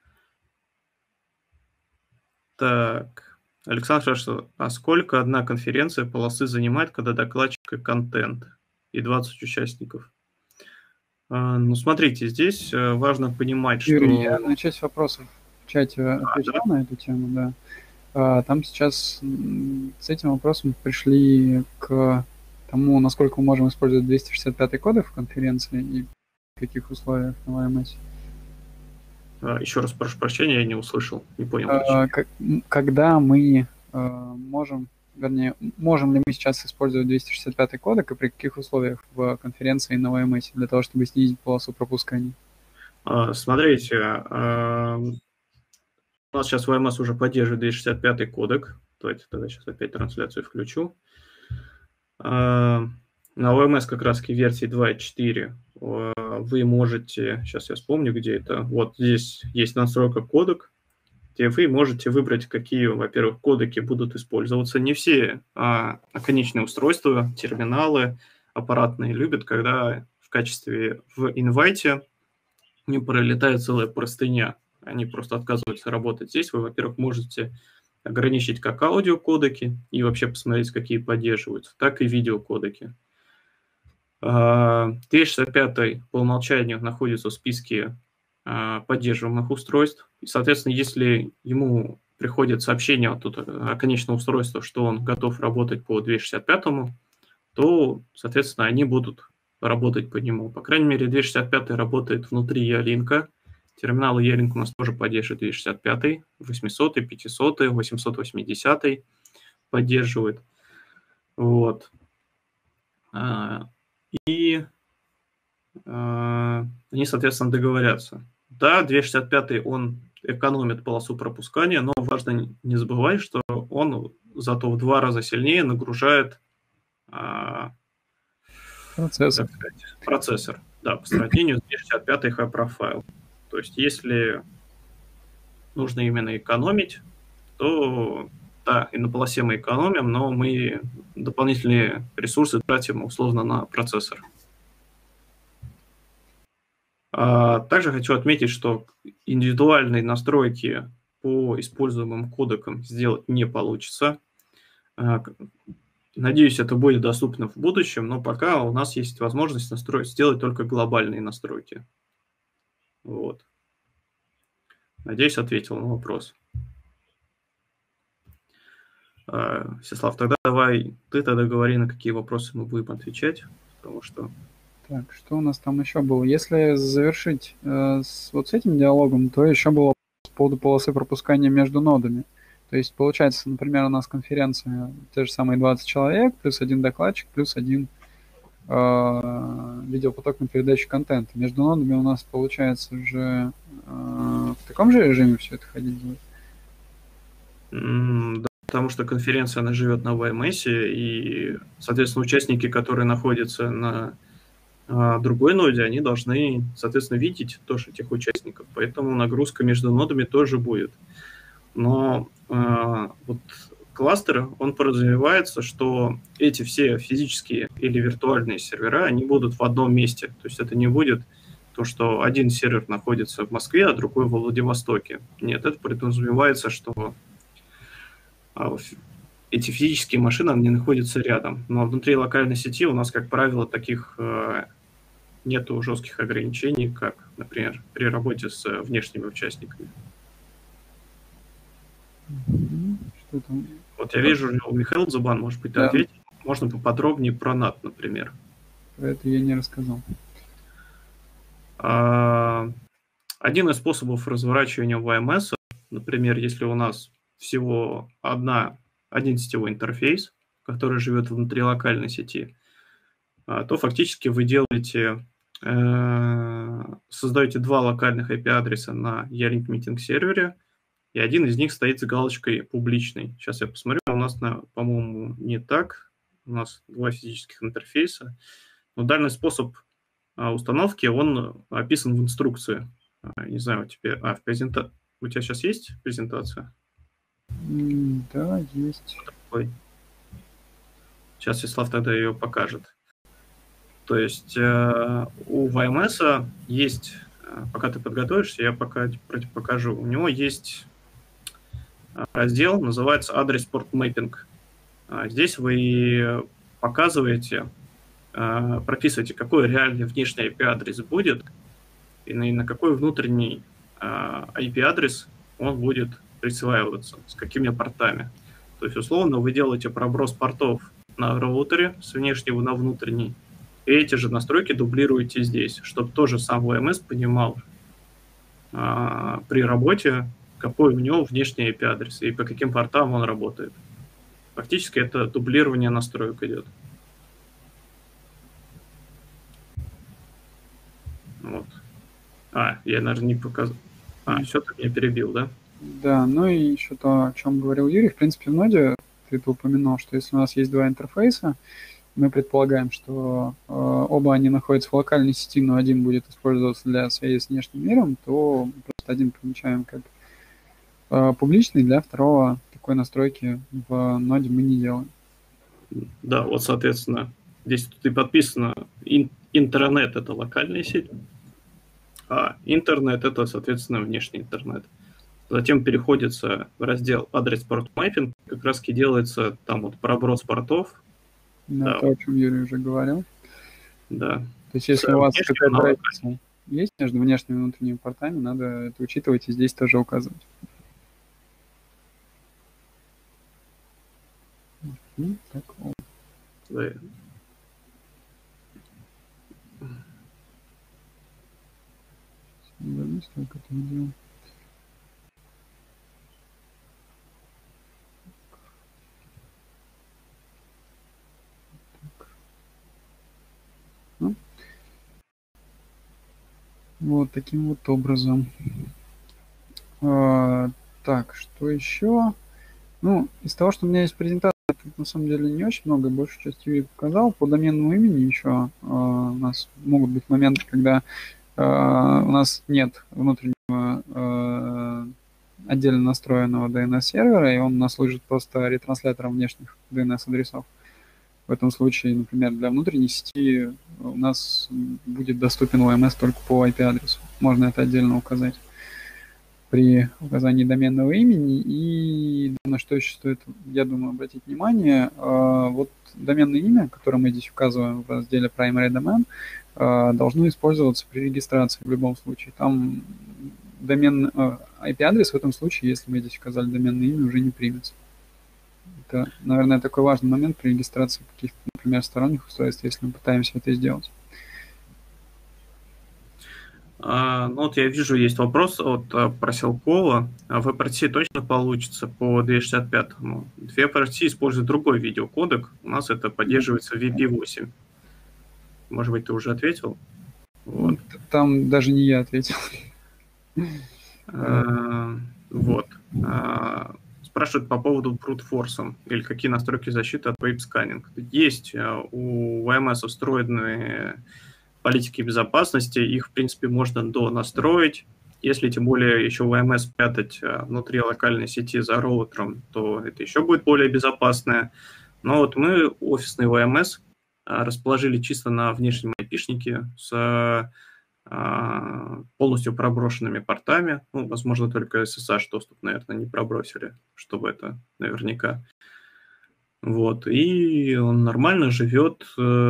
Так, Александр спрашивает, а сколько одна конференция полосы занимает, когда докладчик и контент, и 20 участников? Ну, смотрите, здесь важно понимать, Юрий, что... я на часть вопросов в чате отвечал на эту тему, да. Там сейчас с этим вопросом пришли к тому, насколько мы можем использовать 265 коды в конференции и в каких условиях на VMS. Еще раз прошу прощения, я не услышал, не понял. Когда мы можем ли мы сейчас использовать 265 кодек и при каких условиях в конференции на VMS для того, чтобы снизить полосу пропускания? Смотрите, у нас сейчас VMS уже поддерживает 265 кодек. Давайте тогда сейчас опять трансляцию включу. На VMS как раз версии 2.4 вы можете, сейчас я вспомню, где это, вот здесь есть настройка кодек, где вы можете выбрать, какие, во-первых, кодеки будут использоваться. Не все оконечные устройства, терминалы аппаратные любят, когда в качестве в инвайте не пролетает целая простыня. Они просто отказываются работать. Здесь вы, во-первых, можете ограничить как аудиокодеки и вообще посмотреть, какие поддерживаются, так и видеокодеки. 265 по умолчанию находится в списке поддерживаемых устройств. И, соответственно, если ему приходит сообщение от конечного устройства, что он готов работать по 265, то, соответственно, они будут работать по нему. По крайней мере, 265 работает внутри E-Link. Терминалы E-Link у нас тоже поддерживают 265, 800, 500, 880 поддерживает. Вот. И они, соответственно, договорятся. Да, 265 он экономит полосу пропускания, но важно не забывать, что он зато в 2 раза сильнее нагружает процессор, да, по сравнению с 265 High Profile. То есть, если нужно именно экономить, то да, и на полосе мы экономим, но мы дополнительные ресурсы тратим условно на процессор. Также хочу отметить, что индивидуальные настройки по используемым кодекам сделать не получится. Надеюсь, это будет доступно в будущем, но пока у нас есть возможность сделать только глобальные настройки. Вот. Надеюсь, ответил на вопрос. Всеслав, тогда давай ты тогда говори, на какие вопросы мы будем отвечать, потому что... Так, что у нас там еще было? Если завершить с этим диалогом, то еще было по поводу полосы пропускания между нодами. То есть, получается, например, у нас конференция, те же самые 20 человек, плюс один докладчик, плюс один видеопоток на передачу контента. Между нодами у нас, получается, уже в таком же режиме все это ходить будет? Да, потому что конференция, она живет на VMS, и, соответственно, участники, которые находятся на другой ноде, они должны, соответственно, видеть тоже этих участников. Поэтому нагрузка между нодами тоже будет. Но вот кластер, он подразумевается, что эти все физические или виртуальные сервера, они будут в одном месте. То есть это не будет то, что один сервер находится в Москве, а другой во Владивостоке. Нет, это подразумевается, что эти физические машины, они находятся рядом. Но внутри локальной сети у нас, как правило, таких нету жестких ограничений, как, например, при работе с внешними участниками. Что там? Вот я вижу, у Михаила Зубан, может быть, Да. ответить. Можно поподробнее про NAT, например. Про это я не рассказал. Один из способов разворачивания VMS, например, если у нас всего один сетевой интерфейс, который живет внутри локальной сети, то фактически вы создаете два локальных IP-адреса на E-Link Meeting сервере, и один из них стоит с галочкой «публичный». Сейчас я посмотрю, у нас, по-моему, не так. У нас два физических интерфейса. Но данный способ установки, он описан в инструкции. Не знаю, у тебя сейчас есть презентация? Да, есть. Ой. Сейчас Вячеслав тогда ее покажет. То есть у VMS есть, пока ты подготовишься, я пока покажу. У него есть раздел, называется адрес порт мэппинг. Здесь вы показываете, прописываете, какой реальный внешний IP-адрес будет, и на какой внутренний IP-адрес он будет присваиваться, с какими портами. То есть, условно, вы делаете проброс портов на роутере с внешнего на внутренний, и эти же настройки дублируете здесь, чтобы тоже сам VMS понимал при работе, какой у него внешний IP-адрес и по каким портам он работает. Фактически это дублирование настроек идет. Вот. Я, наверное, не показал. Все, ты меня перебил, да? Да, ну и еще то, о чем говорил Юрий. В принципе, в ноде ты это упомянул, что если у нас есть два интерфейса, мы предполагаем, что оба они находятся в локальной сети, но один будет использоваться для связи с внешним миром, то просто один помечаем как публичный, для второго такой настройки в ноде мы не делаем. Да, вот, соответственно, здесь тут и подписано интернет – это локальная сеть, а интернет – это, соответственно, внешний интернет. Затем переходится в раздел адрес порт мэппинг, как раз и делается там вот проброс портов. Да, то, о чем Юрий уже говорил. Да. То есть если у вас какая-то разница есть между внешними и внутренними портами, надо это учитывать и здесь тоже указывать. Так. Да. Вернусь, только это видео. Вот таким вот образом. Так, что еще? Ну, из того, что у меня есть презентация, тут на самом деле не очень много, большую часть Юрий показал. По доменному имени еще у нас могут быть моменты, когда у нас нет внутреннего отдельно настроенного DNS-сервера, и он у нас служит просто ретранслятором внешних DNS-адресов. В этом случае, например, для внутренней сети у нас будет доступен OMS только по IP-адресу. Можно это отдельно указать при указании доменного имени. И на что еще стоит, я думаю, обратить внимание, вот доменное имя, которое мы здесь указываем в разделе Primary Domain, должно использоваться при регистрации в любом случае. Там IP-адрес в этом случае, если мы здесь указали доменное имя, уже не примется. Это, наверное, такой важный момент при регистрации каких-то, например, сторонних устройств, если мы пытаемся это сделать. Ну вот я вижу, есть вопрос от Проселкова. В WebRTC точно получится по 265-му? В WebRTC использует другой видеокодек. У нас это поддерживается в VP8. Может быть, ты уже ответил? Вот. Там даже не я ответил. Вот. Спрашивают по поводу брутфорса или какие настройки защиты от вейп-сканинга. Есть у VMS встроенные политики безопасности, их, в принципе, можно донастроить. Если, тем более, еще VMS спрятать внутри локальной сети за роутером, то это еще будет более безопасное. Но вот мы офисный VMS расположили чисто на внешнем IP-шнике с полностью проброшенными портами. Ну, возможно, только SSH доступ, наверное, не пробросили, чтобы это наверняка. Вот, и он нормально живет.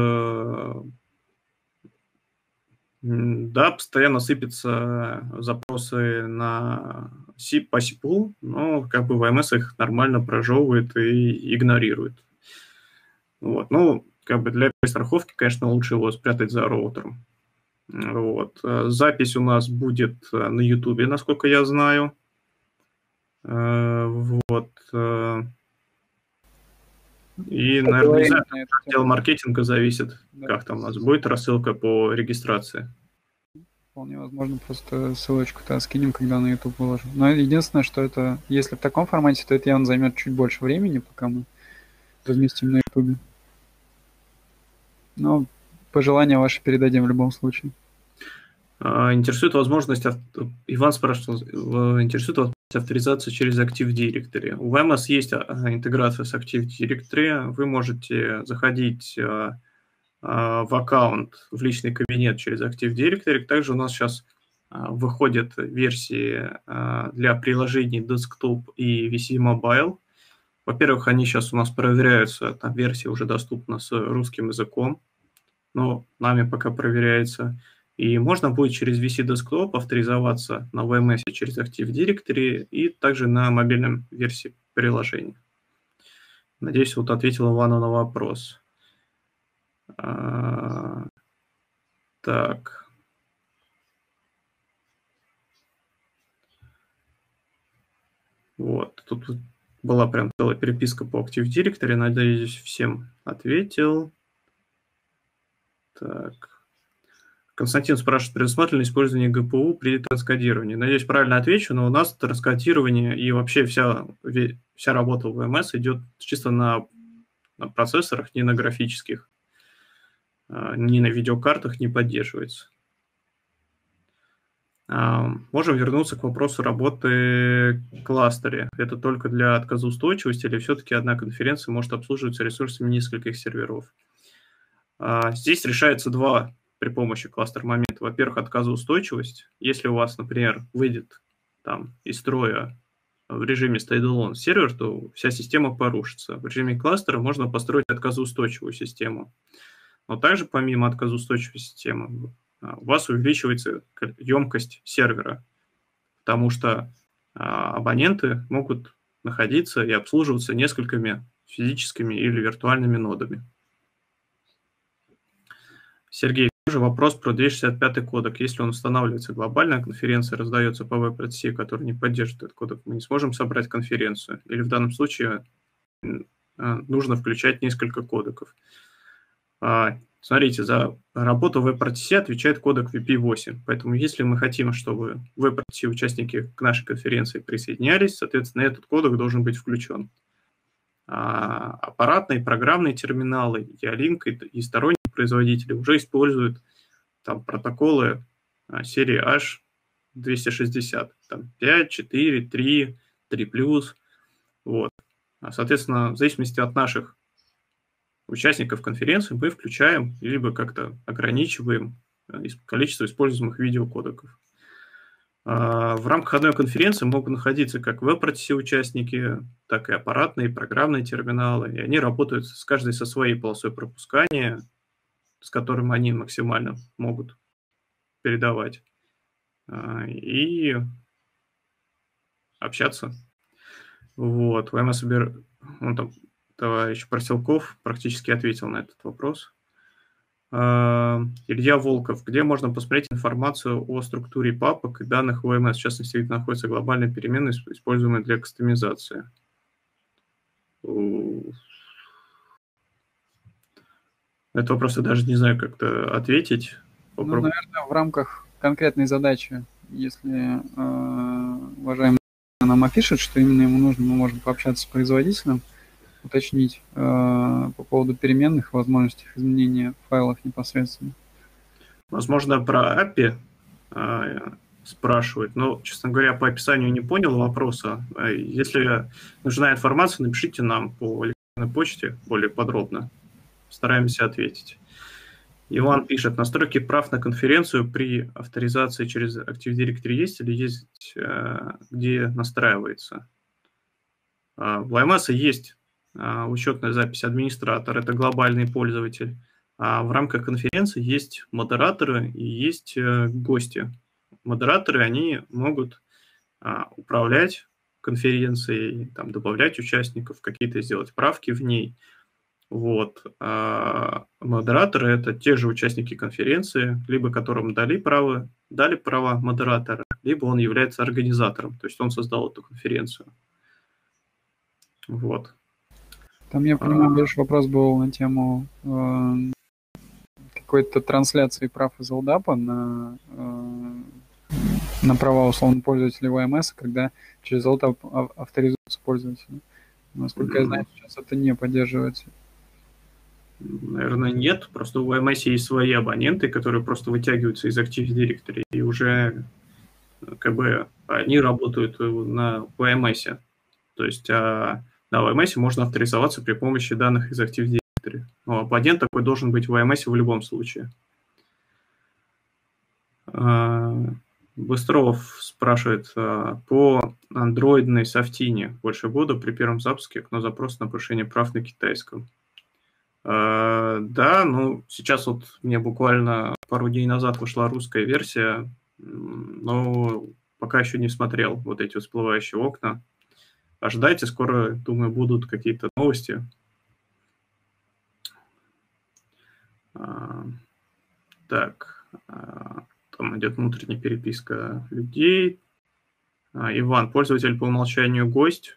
Да, постоянно сыпятся запросы по SQL, но как бы VMS их нормально прожевывает и игнорирует. Вот. Ну, как бы для перестраховки, конечно, лучше его спрятать за роутером. Вот. Запись у нас будет на YouTube, насколько я знаю. Вот. И, наверное, не знаю, от отдела маркетинга зависит, да, как там у нас будет рассылка по регистрации. Вполне возможно, просто ссылочку-то скинем, когда на YouTube выложим. Но единственное, что это, если в таком формате, то это явно займет чуть больше времени, пока мы разместим на YouTube. Но пожелания ваши передадим в любом случае. Интересует возможность, Иван спрашивал, интересует возможность авторизации через Active Directory. У VMS есть интеграция с Active Directory. Вы можете заходить в аккаунт, в личный кабинет через Active Directory. Также у нас сейчас выходят версии для приложений Desktop и VC Mobile. Во-первых, они сейчас у нас проверяются, там версия уже доступна с русским языком, но нами пока проверяется. И можно будет через VC Desktop авторизоваться на VMS через Active Directory и также на мобильном версии приложения. Надеюсь, вот ответил Ивану на вопрос. Так. Вот, тут была прям целая переписка по Active Directory. Надеюсь, всем ответил. Так. Константин спрашивает, предусмотрено использование ГПУ при транскодировании. Надеюсь, правильно отвечу, но у нас транскодирование и вообще вся работа в VMS идет чисто на процессорах, не на графических, ни на видеокартах не поддерживается. Можем вернуться к вопросу работы в кластере. Это только для отказоустойчивости или все-таки одна конференция может обслуживаться ресурсами нескольких серверов? Здесь решается два при помощи кластер-момента. Во-первых, отказоустойчивость. Если у вас, например, выйдет там из строя в режиме standalone сервер, то вся система порушится. В режиме кластера можно построить отказоустойчивую систему. Но также помимо отказоустойчивой системы у вас увеличивается емкость сервера, потому что абоненты могут находиться и обслуживаться несколькими физическими или виртуальными нодами. Сергей, тоже вопрос про 265 кодек. Если он устанавливается глобально, а конференция раздается по WebRTC, который не поддерживает этот кодек, мы не сможем собрать конференцию. Или в данном случае нужно включать несколько кодеков. Смотрите, за работу WebRTC отвечает кодек VP8. Поэтому если мы хотим, чтобы WebRTC участники к нашей конференции присоединялись, соответственно, этот кодек должен быть включен. Аппаратные, программные терминалы, Ялинк и сторонние производители уже используют там протоколы серии H260. Там 5, 4, 3, 3+. Вот. Соответственно, в зависимости от наших участников конференции мы включаем либо как-то ограничиваем количество используемых видеокодеков. В рамках одной конференции могут находиться как WebRTC участники, так и аппаратные, программные терминалы, и они работают с каждой со своей полосой пропускания, с которым они максимально могут передавать и общаться. Вот. Товарищ Парселков практически ответил на этот вопрос. Илья Волков. Где можно посмотреть информацию о структуре папок и данных VMS? В частности, где находятся глобальные переменные, используемые для кастомизации. Этот вопрос я даже не знаю, как-то ответить. Наверное, в рамках конкретной задачи, если уважаемый нам опишет, что именно ему нужно, мы можем пообщаться с производителем, уточнить по поводу переменных, возможностях изменения файлов непосредственно. Возможно, про API спрашивают, но, честно говоря, по описанию не понял вопроса. Если нужна информация, напишите нам по электронной почте более подробно. Стараемся ответить. Иван пишет, настройки прав на конференцию при авторизации через Active Directory есть или есть, где настраивается? В VMS есть учетная запись администратор, это глобальный пользователь. А в рамках конференции есть модераторы и есть гости. Модераторы, они могут управлять конференцией, там, добавлять участников, какие-то сделать правки в ней. Вот. А модераторы – это те же участники конференции, либо которым дали права модератора, либо он является организатором, то есть он создал эту конференцию. Вот. Там, я понимаю, больше вопрос был на тему какой-то трансляции прав из LDAP на права, условно, пользователей VMS, когда через LDAP авторизуются пользователи. Насколько я знаю, сейчас это не поддерживается. Наверное, нет. Просто у VMS есть свои абоненты, которые просто вытягиваются из Active Directory, и уже как бы они работают на VMS. То есть на VMS можно авторизоваться при помощи данных из Active Directory. Но абонент такой должен быть в VMS в любом случае. Быстров спрашивает по андроидной софтине. Больше года при первом запуске окно запроса на повышение прав на китайском. Да, ну сейчас вот мне буквально пару дней назад вышла русская версия, но пока еще не смотрел вот эти всплывающие окна. Ожидайте, скоро, думаю, будут какие-то новости. Так, там идет внутренняя переписка людей. Иван, пользователь по умолчанию гость.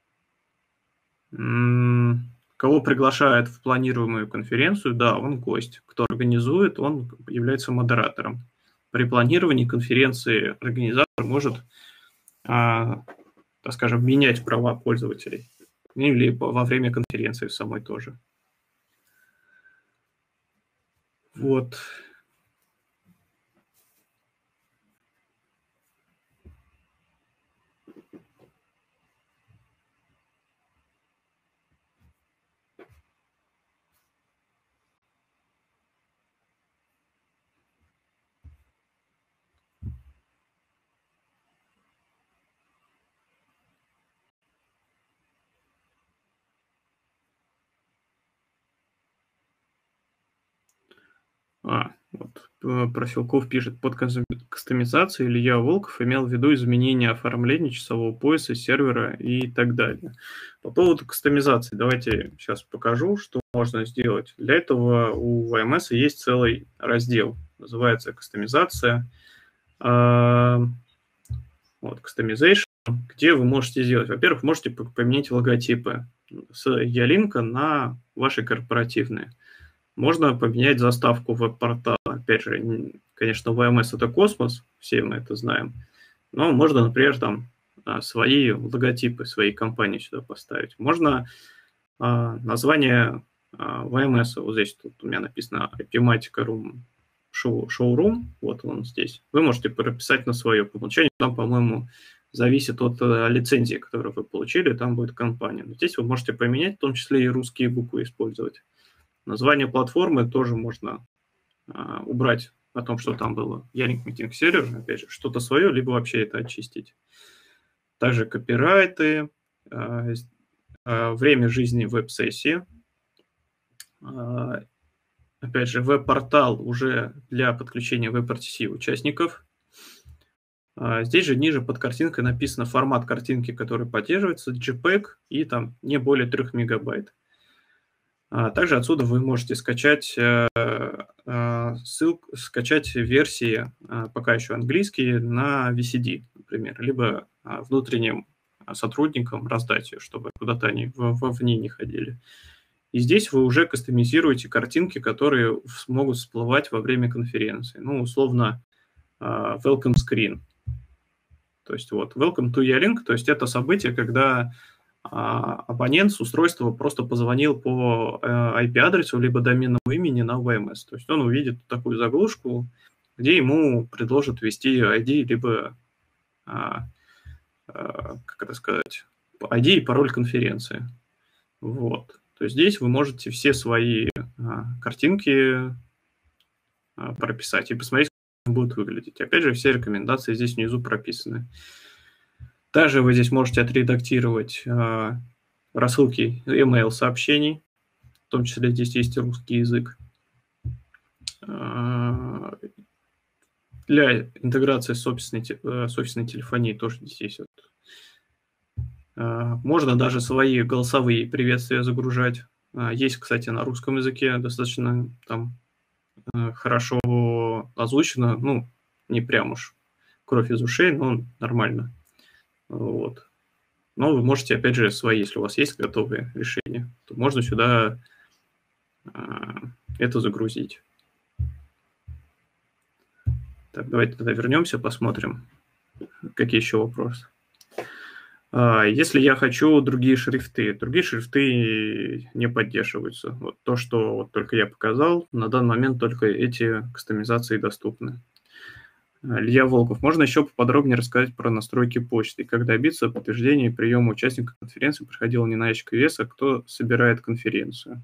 Кого приглашают в планируемую конференцию, да, он гость. Кто организует, он является модератором. При планировании конференции организатор может, так скажем, менять права пользователей. Или во время конференции самой тоже. Вот. Вот Профилков пишет, под кастомизацией Илья Волков имел в виду изменение оформления часового пояса, сервера и так далее. По поводу кастомизации давайте сейчас покажу, что можно сделать. Для этого у VMS есть целый раздел, называется кастомизация. Вот, Customization, где вы можете сделать. Во-первых, можете поменять логотипы с Ялинка на ваши корпоративные. Можно поменять заставку веб-портала. Опять же, конечно, VMS это космос, все мы это знаем. Но можно, например, там свои логотипы своей компании сюда поставить. Можно название VMS, вот здесь тут у меня написано Epimatica Room Showroom, вот он здесь. Вы можете прописать на свое. По умолчанию там, по-моему, зависит от лицензии, которую вы получили, там будет компания. Но здесь вы можете поменять, в том числе и русские буквы использовать. Название платформы тоже можно убрать о том, что там было Ялинк Meeting Server, опять же, что-то свое, либо вообще это очистить. Также копирайты, время жизни веб-сессии. Опять же, веб-портал уже для подключения WebRTC участников. Здесь же ниже под картинкой написано формат картинки, который поддерживается, JPEG и там не более 3 мегабайт. Также отсюда вы можете скачать скачать версии, пока еще английские, на VCD, например, либо внутренним сотрудникам раздать ее, чтобы куда-то они вовне не ходили. И здесь вы уже кастомизируете картинки, которые смогут всплывать во время конференции. Ну, условно, welcome screen. То есть вот welcome to Ялинк, то есть это событие, когда абонент с устройства просто позвонил по IP-адресу либо доменному имени на VMS. То есть он увидит такую заглушку, где ему предложат ввести ID, либо, как это сказать, ID и пароль конференции. Вот. То есть здесь вы можете все свои картинки прописать и посмотреть, как они будут выглядеть. Опять же, все рекомендации здесь внизу прописаны. Также вы здесь можете отредактировать рассылки email сообщений, в том числе здесь есть и русский язык. Для интеграции с офисной телефонией тоже здесь есть. Можно даже свои голосовые приветствия загружать. Есть, кстати, на русском языке достаточно там хорошо озвучено. Ну, не прям уж кровь из ушей, но нормально. Вот. Но вы можете, опять же, свои, если у вас есть готовые решения, то можно сюда это загрузить. Так, давайте тогда вернемся, посмотрим, какие еще вопросы. Если я хочу другие шрифты не поддерживаются. Вот то, что вот только я показал, на данный момент только эти кастомизации доступны. Илья Волков, можно еще поподробнее рассказать про настройки почты? Как добиться подтверждения приема участника конференции проходил не на ящик веса, кто собирает конференцию?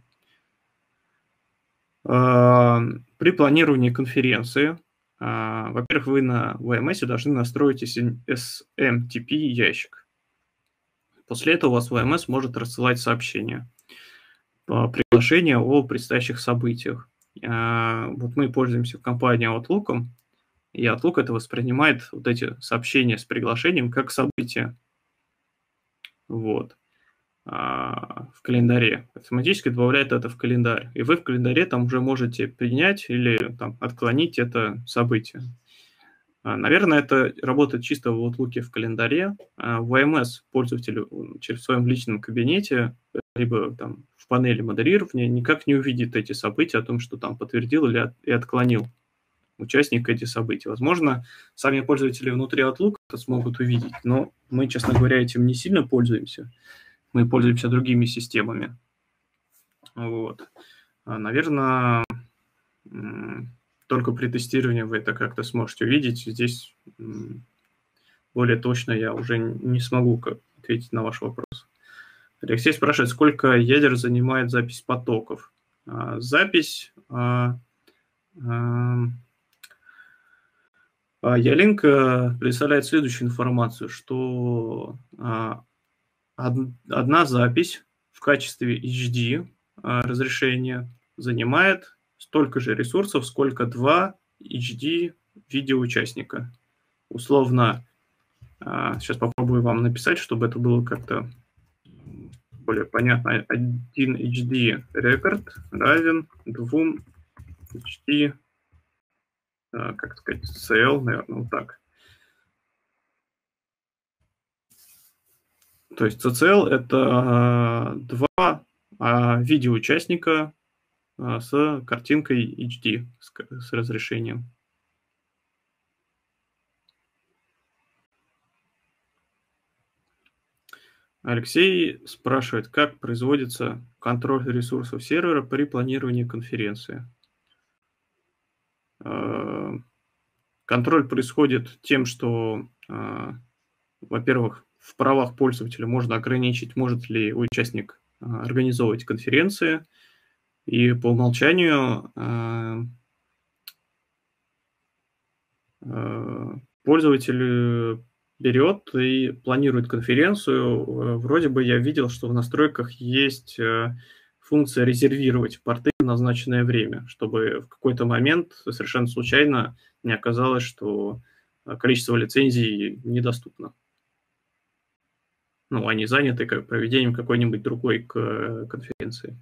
При планировании конференции, во-первых, вы на VMS должны настроить SMTP ящик. После этого у вас VMS может рассылать сообщения, приглашения о предстоящих событиях. Вот мы пользуемся компанией Outlook, и Outlook это воспринимает вот эти сообщения с приглашением как события. Вот. В календаре. Автоматически добавляет это в календарь. И вы в календаре там уже можете принять или там отклонить это событие. Наверное, это работает чисто в Outlook в календаре. В VMS пользователь в своем личном кабинете, либо там в панели модерирования никак не увидит эти события о том, что там подтвердил и отклонил участник эти события. Возможно, сами пользователи внутри Outlook это смогут увидеть, но мы, честно говоря, этим не сильно пользуемся. Мы пользуемся другими системами. Вот. Наверное, только при тестировании вы это как-то сможете увидеть. Здесь более точно я уже не смогу ответить на ваш вопрос. Алексей спрашивает, сколько ядер занимает запись потоков? Запись... Ялинк представляет следующую информацию, что одна запись в качестве HD разрешения занимает столько же ресурсов, сколько 2 HD видеоучастника. Условно, сейчас попробую вам написать, чтобы это было как-то более понятно. 1 HD рекорд равен 2 HD, как сказать, CL, наверное, вот так. То есть CCL – это 2 видеоучастника с картинкой HD, с разрешением. Алексей спрашивает, как производится контроль ресурсов сервера при планировании конференции. Контроль происходит тем, что, во-первых, в правах пользователя можно ограничить, может ли участник организовывать конференции, и по умолчанию пользователь берет и планирует конференцию. Вроде бы я видел, что в настройках есть функция резервировать порты в назначенное время, чтобы в какой-то момент совершенно случайно не оказалось, что количество лицензий недоступно. Ну, они заняты проведением какой-нибудь другой конференции.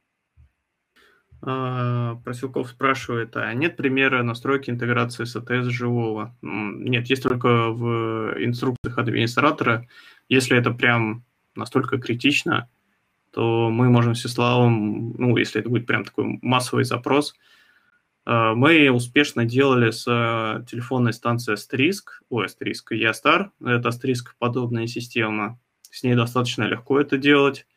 Просилков спрашивает, а нет примера настройки интеграции с АТС живого? Нет, есть только в инструкциях администратора. Если это прям настолько критично, то мы можем с Всеславом, ну, если это будет прям такой массовый запрос, мы успешно делали с телефонной станцией Asterisk и Yastar. Это Asterisk-подобная система. С ней достаточно легко это делать.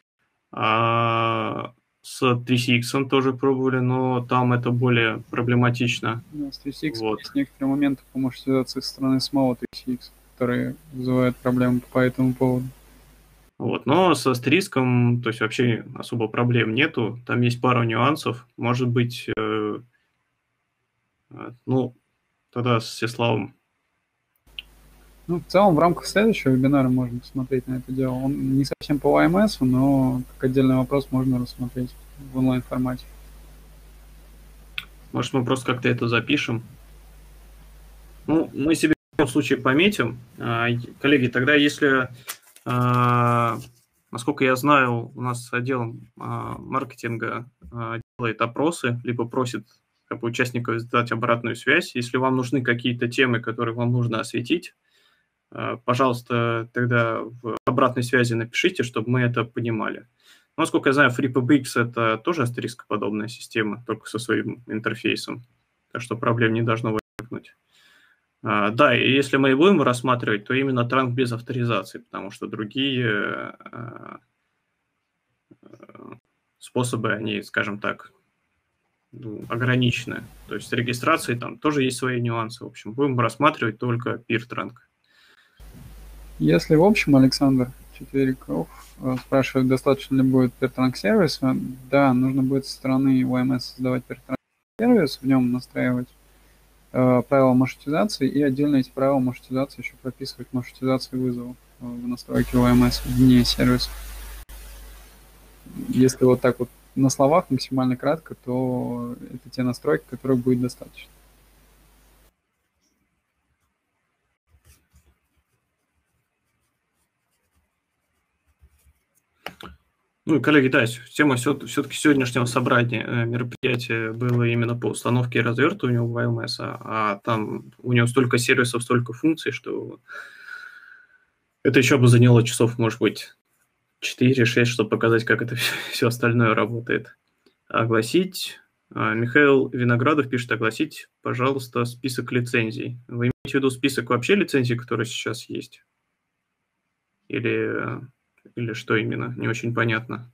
С 3CX тоже пробовали, но там это более проблематично. Да, с 3CX вот. Есть некоторые моменты по маршрутизации со стороны самого 3CX, которые вызывают проблемы по этому поводу. Вот, но со Asterisk, то есть вообще особо проблем нету. Там есть пару нюансов. Может быть, ну, тогда с Всеславом. Ну, в целом, в рамках следующего вебинара можно посмотреть на это дело. Он не совсем по YMS, но как отдельный вопрос можно рассмотреть в онлайн-формате. Может, мы просто как-то это запишем. Ну, мы себе в любом случае пометим. Коллеги, тогда если, насколько я знаю, у нас отдел маркетинга делает опросы, либо просит как бы участников дать обратную связь. Если вам нужны какие-то темы, которые вам нужно осветить, пожалуйста, тогда в обратной связи напишите, чтобы мы это понимали. Но, насколько я знаю, FreePBX – это тоже астерископодобная система, только со своим интерфейсом, так что проблем не должно возникнуть. Да, и если мы и будем рассматривать, то именно транк без авторизации, потому что другие способы, они, скажем так, ограничены. То есть с регистрацией там тоже есть свои нюансы. В общем, будем рассматривать только peer-транк. Если в общем, Александр Четвериков спрашивает, достаточно ли будет peer-транк сервиса, да, нужно будет со стороны YMS создавать peer-транк сервис, в нем настраивать правила маршрутизации и отдельно эти правила маршрутизации еще прописывать маршрутизацию вызовов в настройке OMS вне сервиса. Если вот так вот на словах максимально кратко, то это те настройки, которых будет достаточно. Ну, коллеги, да, тема все-таки сегодняшнего собрания мероприятия было именно по установке и развертыванию YMS, а там у него столько сервисов, столько функций, что это еще бы заняло часов, может быть, 4-6, чтобы показать, как это все остальное работает. Огласить. Михаил Виноградов пишет: огласить, пожалуйста, список лицензий. Вы имеете в виду список вообще лицензий, которые сейчас есть? Или что именно? Не очень понятно.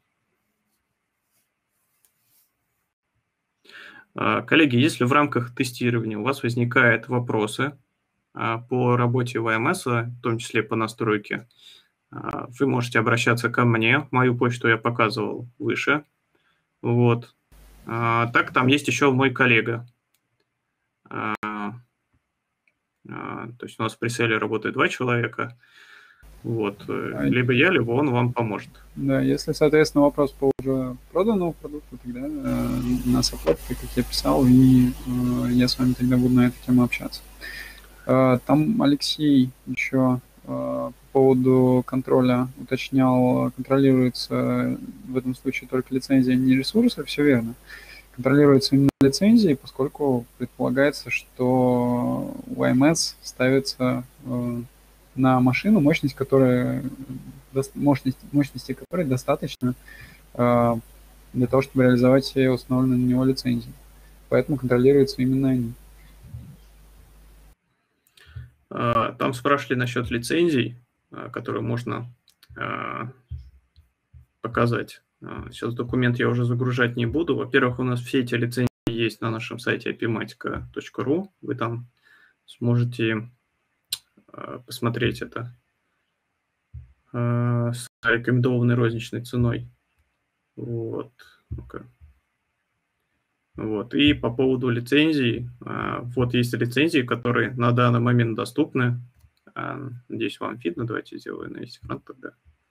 Коллеги, если в рамках тестирования у вас возникают вопросы по работе YMS, в том числе по настройке, вы можете обращаться ко мне. Мою почту я показывал выше. Вот. Так, там есть еще мой коллега. То есть у нас в преселе работает 2 человека. Вот. Либо я, либо он вам поможет. Да, если, соответственно, вопрос по уже проданному продукту, тогда на саппорт, как я писал, и я с вами тогда буду на эту тему общаться. Там Алексей еще по поводу контроля уточнял, контролируется в этом случае только лицензия, не ресурсы, все верно. Контролируется именно лицензии, поскольку предполагается, что YMS ставится на машину, мощности которой достаточно для того, чтобы реализовать все установленные на него лицензии. Поэтому контролируются именно они. Там спрашивали насчет лицензий, которые можно показать. Сейчас документ я уже загружать не буду. Во-первых, у нас все эти лицензии есть на нашем сайте apimatica.ru. Вы там сможете посмотреть это с рекомендованной розничной ценой. Вот. Ну-ка. Вот. И по поводу лицензий, вот есть лицензии, которые на данный момент доступны. Надеюсь, вам видно. Давайте сделаю на весь экран тогда.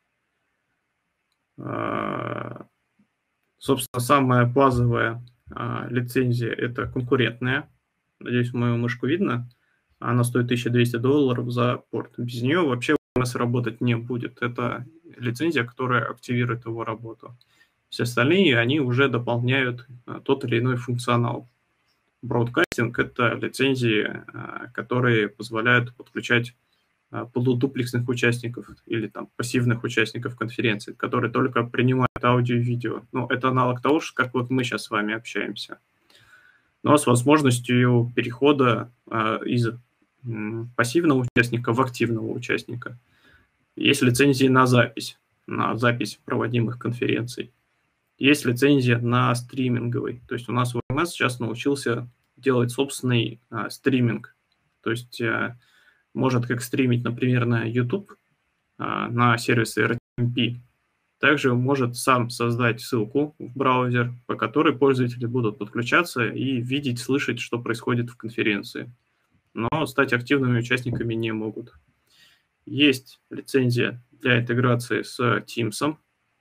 Собственно, самая базовая лицензия – это конкурентная. Надеюсь, мою мышку видно. Она стоит $1200 за порт. Без нее вообще YMS работать не будет. Это лицензия, которая активирует его работу. Все остальные, они уже дополняют тот или иной функционал. Бродкастинг – это лицензии, которые позволяют подключать полудуплексных участников или там пассивных участников конференции, которые только принимают аудио и видео. Ну, это аналог того, как вот мы сейчас с вами общаемся. Но с возможностью перехода из пассивного участника в активного участника. Есть лицензии на запись проводимых конференций. Есть лицензия на стриминговый. То есть у нас YMS сейчас научился делать собственный стриминг. То есть может как стримить, например, на YouTube, на сервисе RTMP. Также может сам создать ссылку в браузер, по которой пользователи будут подключаться и видеть, слышать, что происходит в конференции. Но стать активными участниками не могут. есть лицензия для интеграции с Teams,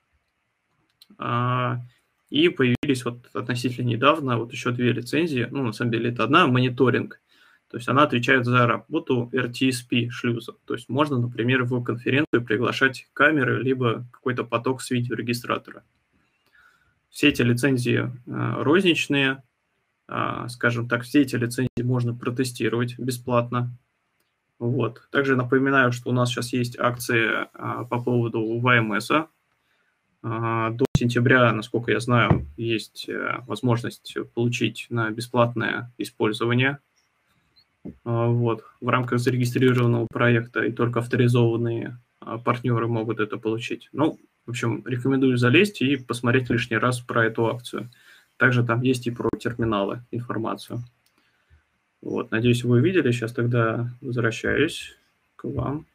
и появились вот относительно недавно вот еще две лицензии, ну, на самом деле это одна, мониторинг, то есть она отвечает за работу RTSP шлюза, то есть можно, например, в конференцию приглашать камеры, либо какой-то поток с видеорегистратора. Все эти лицензии розничные, скажем так, все эти лицензии можно протестировать бесплатно. Вот. Также напоминаю, что у нас сейчас есть акции по поводу ВМС. До сентября, насколько я знаю, есть возможность получить на бесплатное использование. Вот. В рамках зарегистрированного проекта и только авторизованные партнеры могут это получить. Ну, в общем, рекомендую залезть и посмотреть лишний раз про эту акцию. Также там есть и про терминалы информацию. Вот, надеюсь, вы увидели. Сейчас тогда возвращаюсь к вам.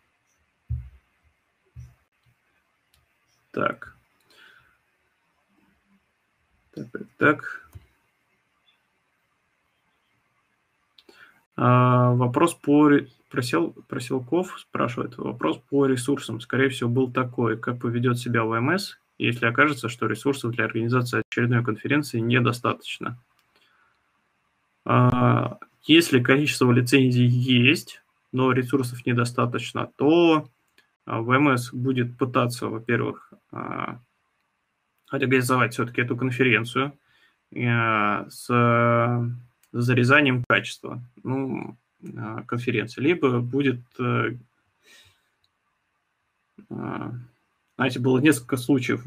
Так. Так. Вопрос по Проселков спрашивает. Вопрос по ресурсам. Скорее всего, был такой. Как поведет себя ВМС, если окажется, что ресурсов для организации очередной конференции недостаточно? Если количество лицензий есть, но ресурсов недостаточно, то ВМС будет пытаться, во-первых, организовать все-таки эту конференцию с зарезанием качества конференции. Либо будет, знаете, было несколько случаев.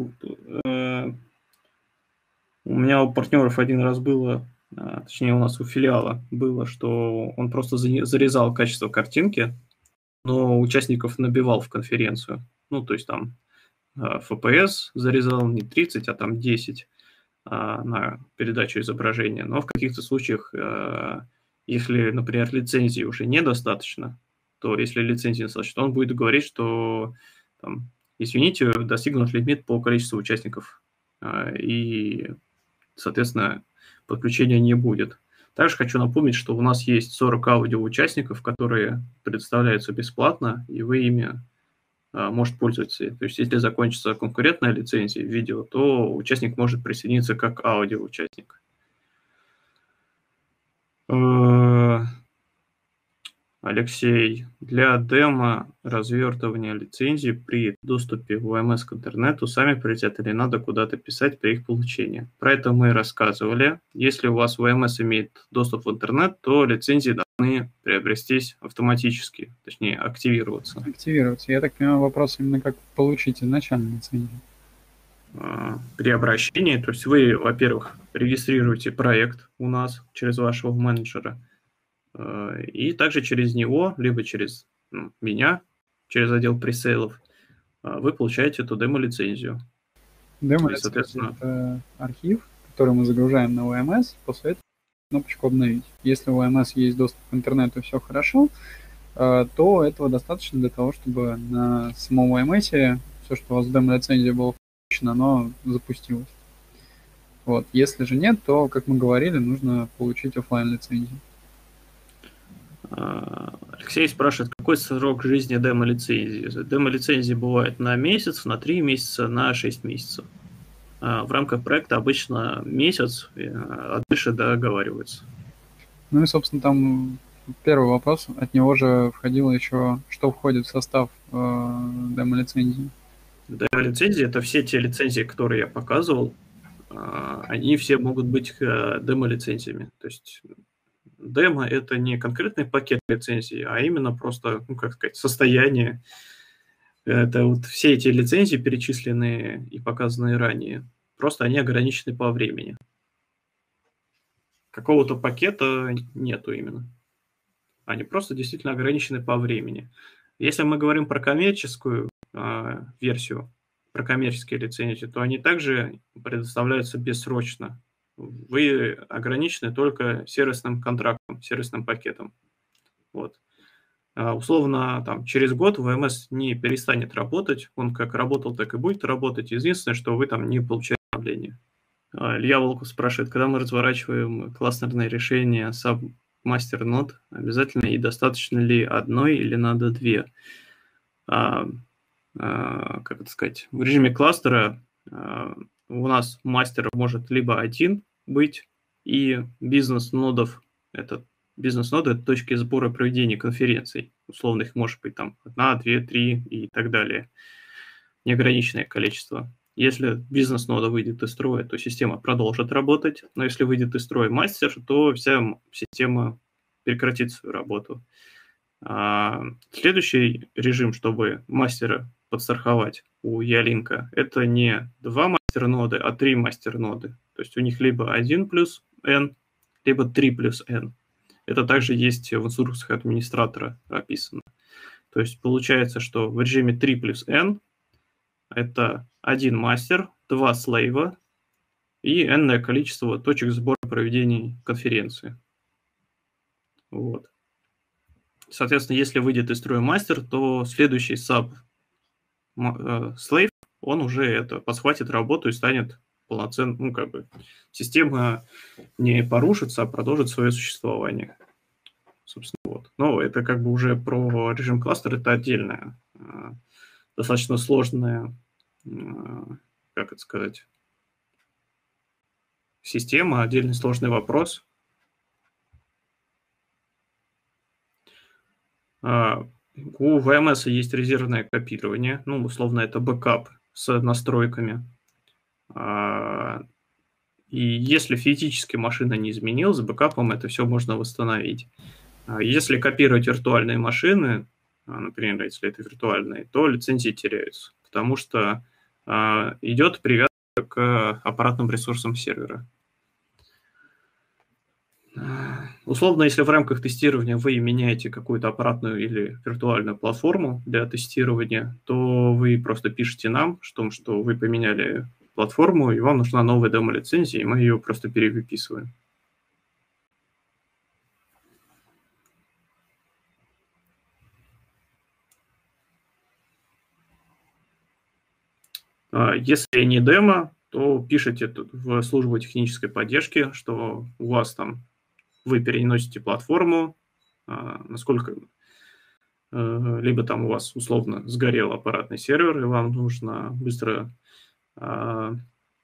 У меня у партнеров один раз было, точнее у нас у филиала было, что он просто зарезал качество картинки, но участников набивал в конференцию. Ну, то есть там FPS зарезал не 30, а там 10 на передачу изображения. Но в каких-то случаях, если, например, лицензии уже недостаточно, то если лицензии недостаточно, он будет говорить, что там, извините, достигнут лимит по количеству участников, и, соответственно, подключения не будет. Также хочу напомнить, что у нас есть 40 аудиоучастников, которые предоставляются бесплатно, и вы ими может пользоваться. То есть, если закончится конкурентная лицензия видео, то участник может присоединиться как аудиоучастник. Алексей, для демо развертывания лицензии при доступе в ОМС к интернету сами прилетят или надо куда-то писать при их получении? Про это мы рассказывали. Если у вас ВМС имеет доступ в интернет, то лицензии должны приобрестись автоматически, точнее активироваться. Активироваться. Я так понимаю, вопрос именно как получить изначально лицензию. При обращении, то есть вы, во-первых, регистрируете проект у нас через вашего менеджера, и также через него, либо через меня, через отдел пресейлов, вы получаете эту демо-лицензию. Демо-лицензия – это архив, который мы загружаем на ОМС, после этого кнопочку «Обновить». Если у ОМС есть доступ к интернету, все хорошо, то этого достаточно для того, чтобы на самом ОМС все, что у вас в демо-лицензии было включено, оно запустилось. Вот. Если же нет, то, как мы говорили, нужно получить офлайн-лицензию. Алексей спрашивает, какой срок жизни демо-лицензии? Демо-лицензии бывает на месяц, на 3 месяца, на 6 месяцев. В рамках проекта обычно месяц, а дальше договариваются. Ну и, собственно, там первый вопрос, от него же входило еще, что входит в состав демо-лицензии. Демо-лицензии – это все те лицензии, которые я показывал, они все могут быть демо-лицензиями. То есть демо – это не конкретный пакет лицензий, а именно просто, состояние. Это вот все эти лицензии, перечисленные и показанные ранее, просто они ограничены по времени. Какого-то пакета нету именно. Они просто действительно ограничены по времени. Если мы говорим про коммерческую версию, про коммерческие лицензии, то они также предоставляются бессрочно. Вы ограничены только сервисным контрактом, сервисным пакетом. Вот. Условно, там, через год ВМС не перестанет работать, он как работал, так и будет работать. Единственное, что вы там не получаете обновления. Илья Волков спрашивает, когда мы разворачиваем кластерные решения Submaster Node, обязательно и достаточно ли одной или надо две? как это сказать, в режиме кластера у нас мастер может либо один быть, и бизнес-ноды это точки сбора проведения конференций. Условно их может быть там 1, 2, 3 и так далее. Неограниченное количество. Если бизнес-нода выйдет из строя, то система продолжит работать, но если выйдет из строя мастер, то вся система прекратит свою работу. Следующий режим, чтобы мастера подстраховать у Ялинка, это не 2 мастер-ноды, а 3 мастер-ноды. То есть у них либо 1 плюс n, либо 3 плюс n. Это также есть в инструкциях администратора описано. То есть получается, что в режиме 3 плюс n это 1 мастер, 2 слейва и n-ное количество точек сбора проведения конференции. Вот. Соответственно, если выйдет из строя мастер, то следующий слейв, он уже это подхватит работу и станет полноценным, ну, как бы, система не порушится, а продолжит свое существование. Собственно, вот. Но это как бы уже про режим кластера, это отдельная, достаточно сложная, как это сказать, система, отдельный сложный вопрос. У VMS есть резервное копирование, ну, условно, это бэкап с настройками. И если физически машина не изменилась, с бэкапом это все можно восстановить. Если копировать виртуальные машины, например, если это виртуальные, то лицензии теряются, потому что идет привязка к аппаратным ресурсам сервера. Условно, если в рамках тестирования вы меняете какую-то аппаратную или виртуальную платформу для тестирования, то вы просто пишете нам, что вы поменяли платформу, и вам нужна новая демо-лицензия, и мы ее просто перевыписываем. Если не демо, то пишите в службу технической поддержки, что у вас там вы переносите платформу, насколько либо там у вас условно сгорел аппаратный сервер, и вам нужно быстро вам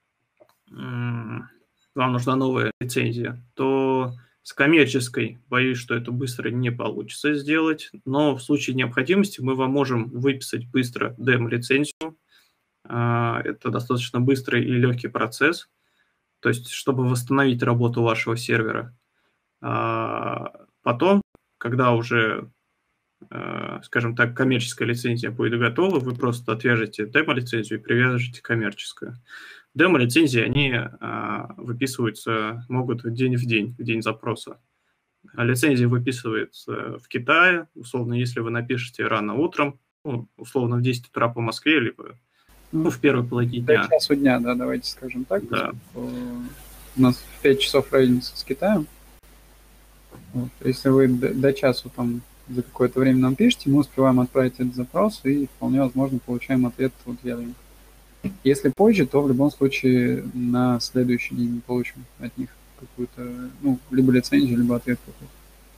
нужна новая лицензия, то с коммерческой, боюсь, что это быстро не получится сделать, но в случае необходимости мы вам можем выписать быстро демо-лицензию. Это достаточно быстрый и легкий процесс, то есть чтобы восстановить работу вашего сервера. Потом, когда уже, скажем так, коммерческая лицензия будет готова, вы просто отвяжете демо-лицензию и привяжете коммерческую. Демо-лицензии, они выписываются, могут день в день запроса. Лицензия выписывается в Китае, условно, если вы напишете рано утром, ну, условно в 10 утра по Москве, либо в первой половине дня. До часу дня, да, давайте скажем так. Да. У нас в 5 часов разница с Китаем. Вот. Если вы до часу там за какое-то время нам пишете, мы успеваем отправить этот запрос и вполне возможно получаем ответ от Ялинка. Если позже, то в любом случае на следующий день мы получим от них какую-то, ну, либо лицензию, либо ответ какой-то.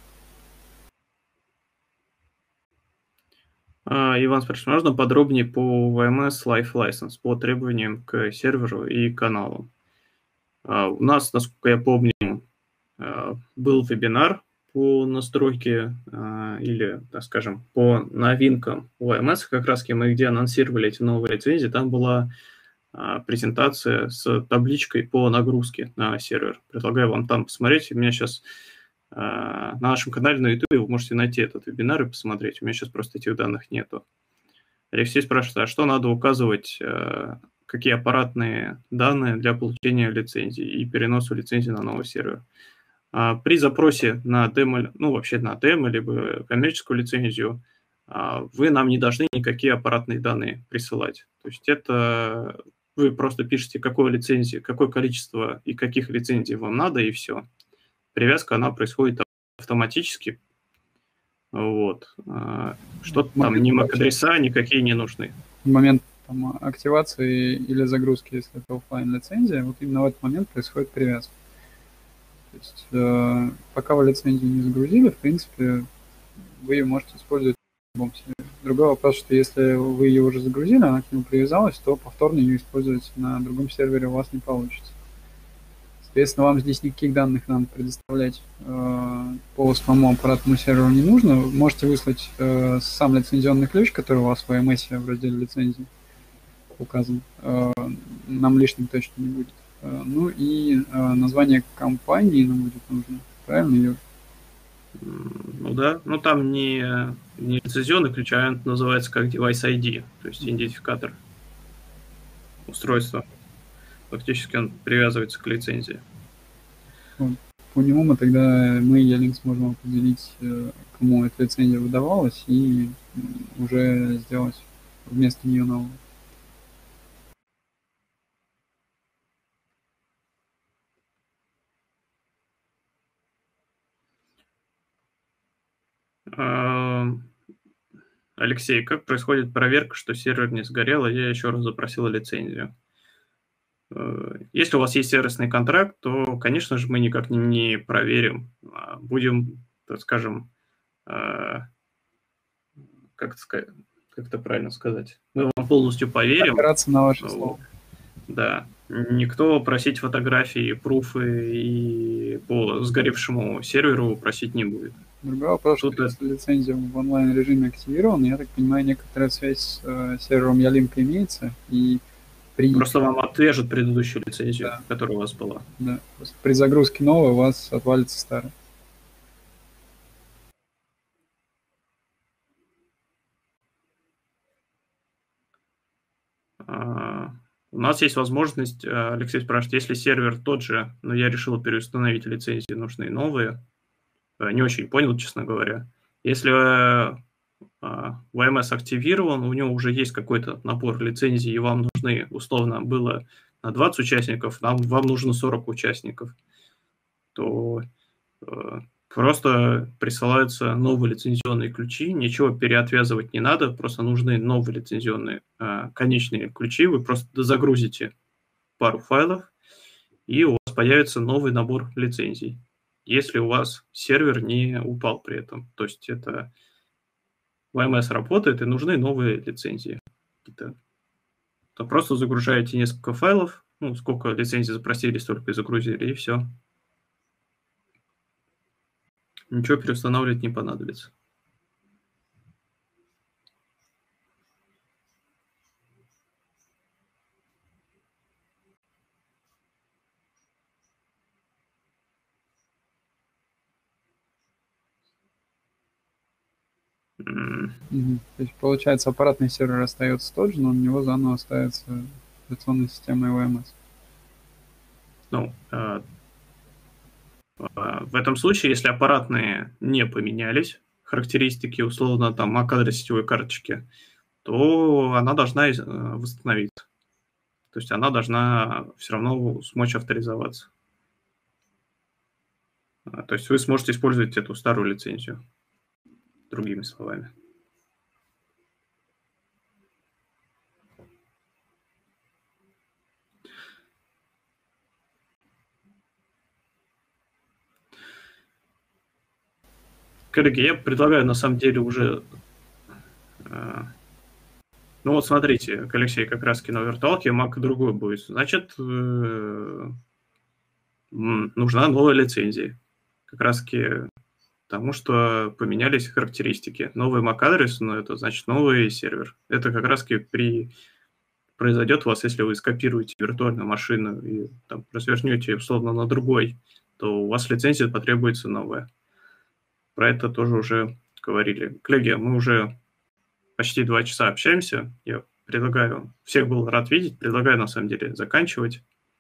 Иван спрашивает, можно подробнее по VMS Live License, по требованиям к серверу и каналу? У нас, насколько я помню, был вебинар по настройке или, так скажем, по новинкам VMS, как раз мы где анонсировали эти новые лицензии, там была презентация с табличкой по нагрузке на сервер. Предлагаю вам там посмотреть. У меня сейчас на нашем канале на YouTube вы можете найти этот вебинар и посмотреть. У меня сейчас просто этих данных нету. Алексей спрашивает, а что надо указывать, какие аппаратные данные для получения лицензии и переноса лицензии на новый сервер? При запросе на демо, ну вообще на демо, либо коммерческую лицензию, вы нам не должны никакие аппаратные данные присылать. То есть это вы просто пишете, какое количество и каких лицензий вам надо, и все. Привязка, она происходит автоматически. Вот. Что-то там, ни MAC-адреса никакие не нужны. В момент там, активации или загрузки, если это офлайн лицензия, вот именно в этот момент происходит привязка. То есть пока вы лицензию не загрузили, в принципе, вы ее можете использовать любом сервере. Другой вопрос, что если вы ее уже загрузили, она к нему привязалась, то повторно ее использовать на другом сервере у вас не получится. Соответственно, вам здесь никаких данных надо предоставлять по самому аппаратному серверу не нужно. Вы можете выслать сам лицензионный ключ, который у вас в AMS в разделе лицензии указан. Нам лишним точно не будет. Ну и название компании нам будет нужно. Правильно, Юр? Ну да, но там не лицензионный ключ, а он называется как Device ID, то есть идентификатор устройства. Фактически он привязывается к лицензии. Вот. По нему мы Ялинк сможем определить, кому эта лицензия выдавалась, и уже сделать вместо нее новую. Алексей, как происходит проверка, что сервер не сгорел, и я еще раз запросил лицензию? Если у вас есть сервисный контракт, то, конечно же, мы никак не проверим. Будем, так скажем, как это правильно сказать? Мы вам полностью поверим. Опираться на ваше слово. Да. Никто просить фотографии, пруфы и по сгоревшему серверу просить не будет. Другой вопрос, что если лицензия в онлайн-режиме активирована, я так понимаю, некоторая связь с сервером Ялинка имеется, и Просто вам отвяжут предыдущую лицензию, да, которая у вас была. Да. Просто при загрузке новой у вас отвалится старая. У нас есть возможность, Алексей спрашивает, если сервер тот же, но я решил переустановить лицензии, нужны новые. Не очень понял, честно говоря. Если VMS активирован, у него уже есть какой-то набор лицензий, и вам нужны, условно, было на 20 участников, вам нужно 40 участников, то просто присылаются новые лицензионные ключи, ничего переотвязывать не надо, просто нужны новые лицензионные конечные ключи, вы просто дозагрузите пару файлов, и у вас появится новый набор лицензий, если у вас сервер не упал при этом. То есть это VMS работает, и нужны новые лицензии. То просто загружаете несколько файлов, ну, сколько лицензий запросили, столько и загрузили, и все. Ничего переустанавливать не понадобится. То есть, получается, аппаратный сервер остается тот же, но у него заново ставится операционная система VMS. Ну, в этом случае, если аппаратные не поменялись, характеристики, условно, там, MAC-адрес сетевой карточки, то она должна восстановиться. То есть она должна все равно смочь авторизоваться. То есть вы сможете использовать эту старую лицензию, другими словами. Коллеги, я предлагаю, на самом деле, уже... Ну вот смотрите, к Алексею как раз на виртуалке Mac другой будет. Значит, нужна новая лицензия. Как раз потому, что поменялись характеристики. Новый MAC-адрес, но это значит новый сервер. Это как раз произойдет у вас, если вы скопируете виртуальную машину и там, развернете условно на другой, то у вас лицензия потребуется новая. Про это тоже уже говорили. Коллеги, мы уже почти 2 часа общаемся. Я предлагаю, всех был рад видеть, предлагаю на самом деле заканчивать.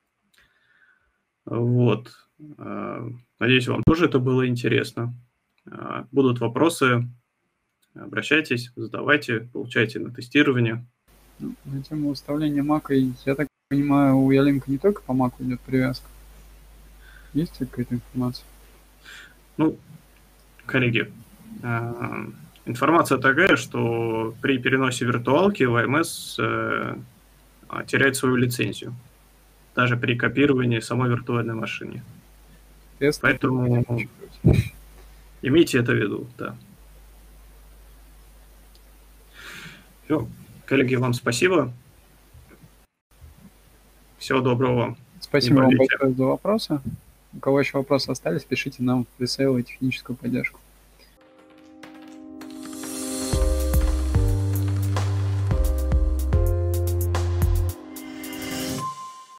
Вот. Надеюсь, вам тоже это было интересно. Будут вопросы, обращайтесь, задавайте, получайте на тестирование. На тему выставления мака, я так понимаю, у Ялинка не только по маку идет привязка. Есть какая-то информация? Ну, коллеги, информация такая, что при переносе виртуалки VMS теряет свою лицензию, даже при копировании самой виртуальной машины. Поэтому имейте это в виду, да. Все, коллеги, вам спасибо. Всего доброго вам. Спасибо вам большое за вопросы. У кого еще вопросы остались, пишите нам в пресейл и техническую поддержку.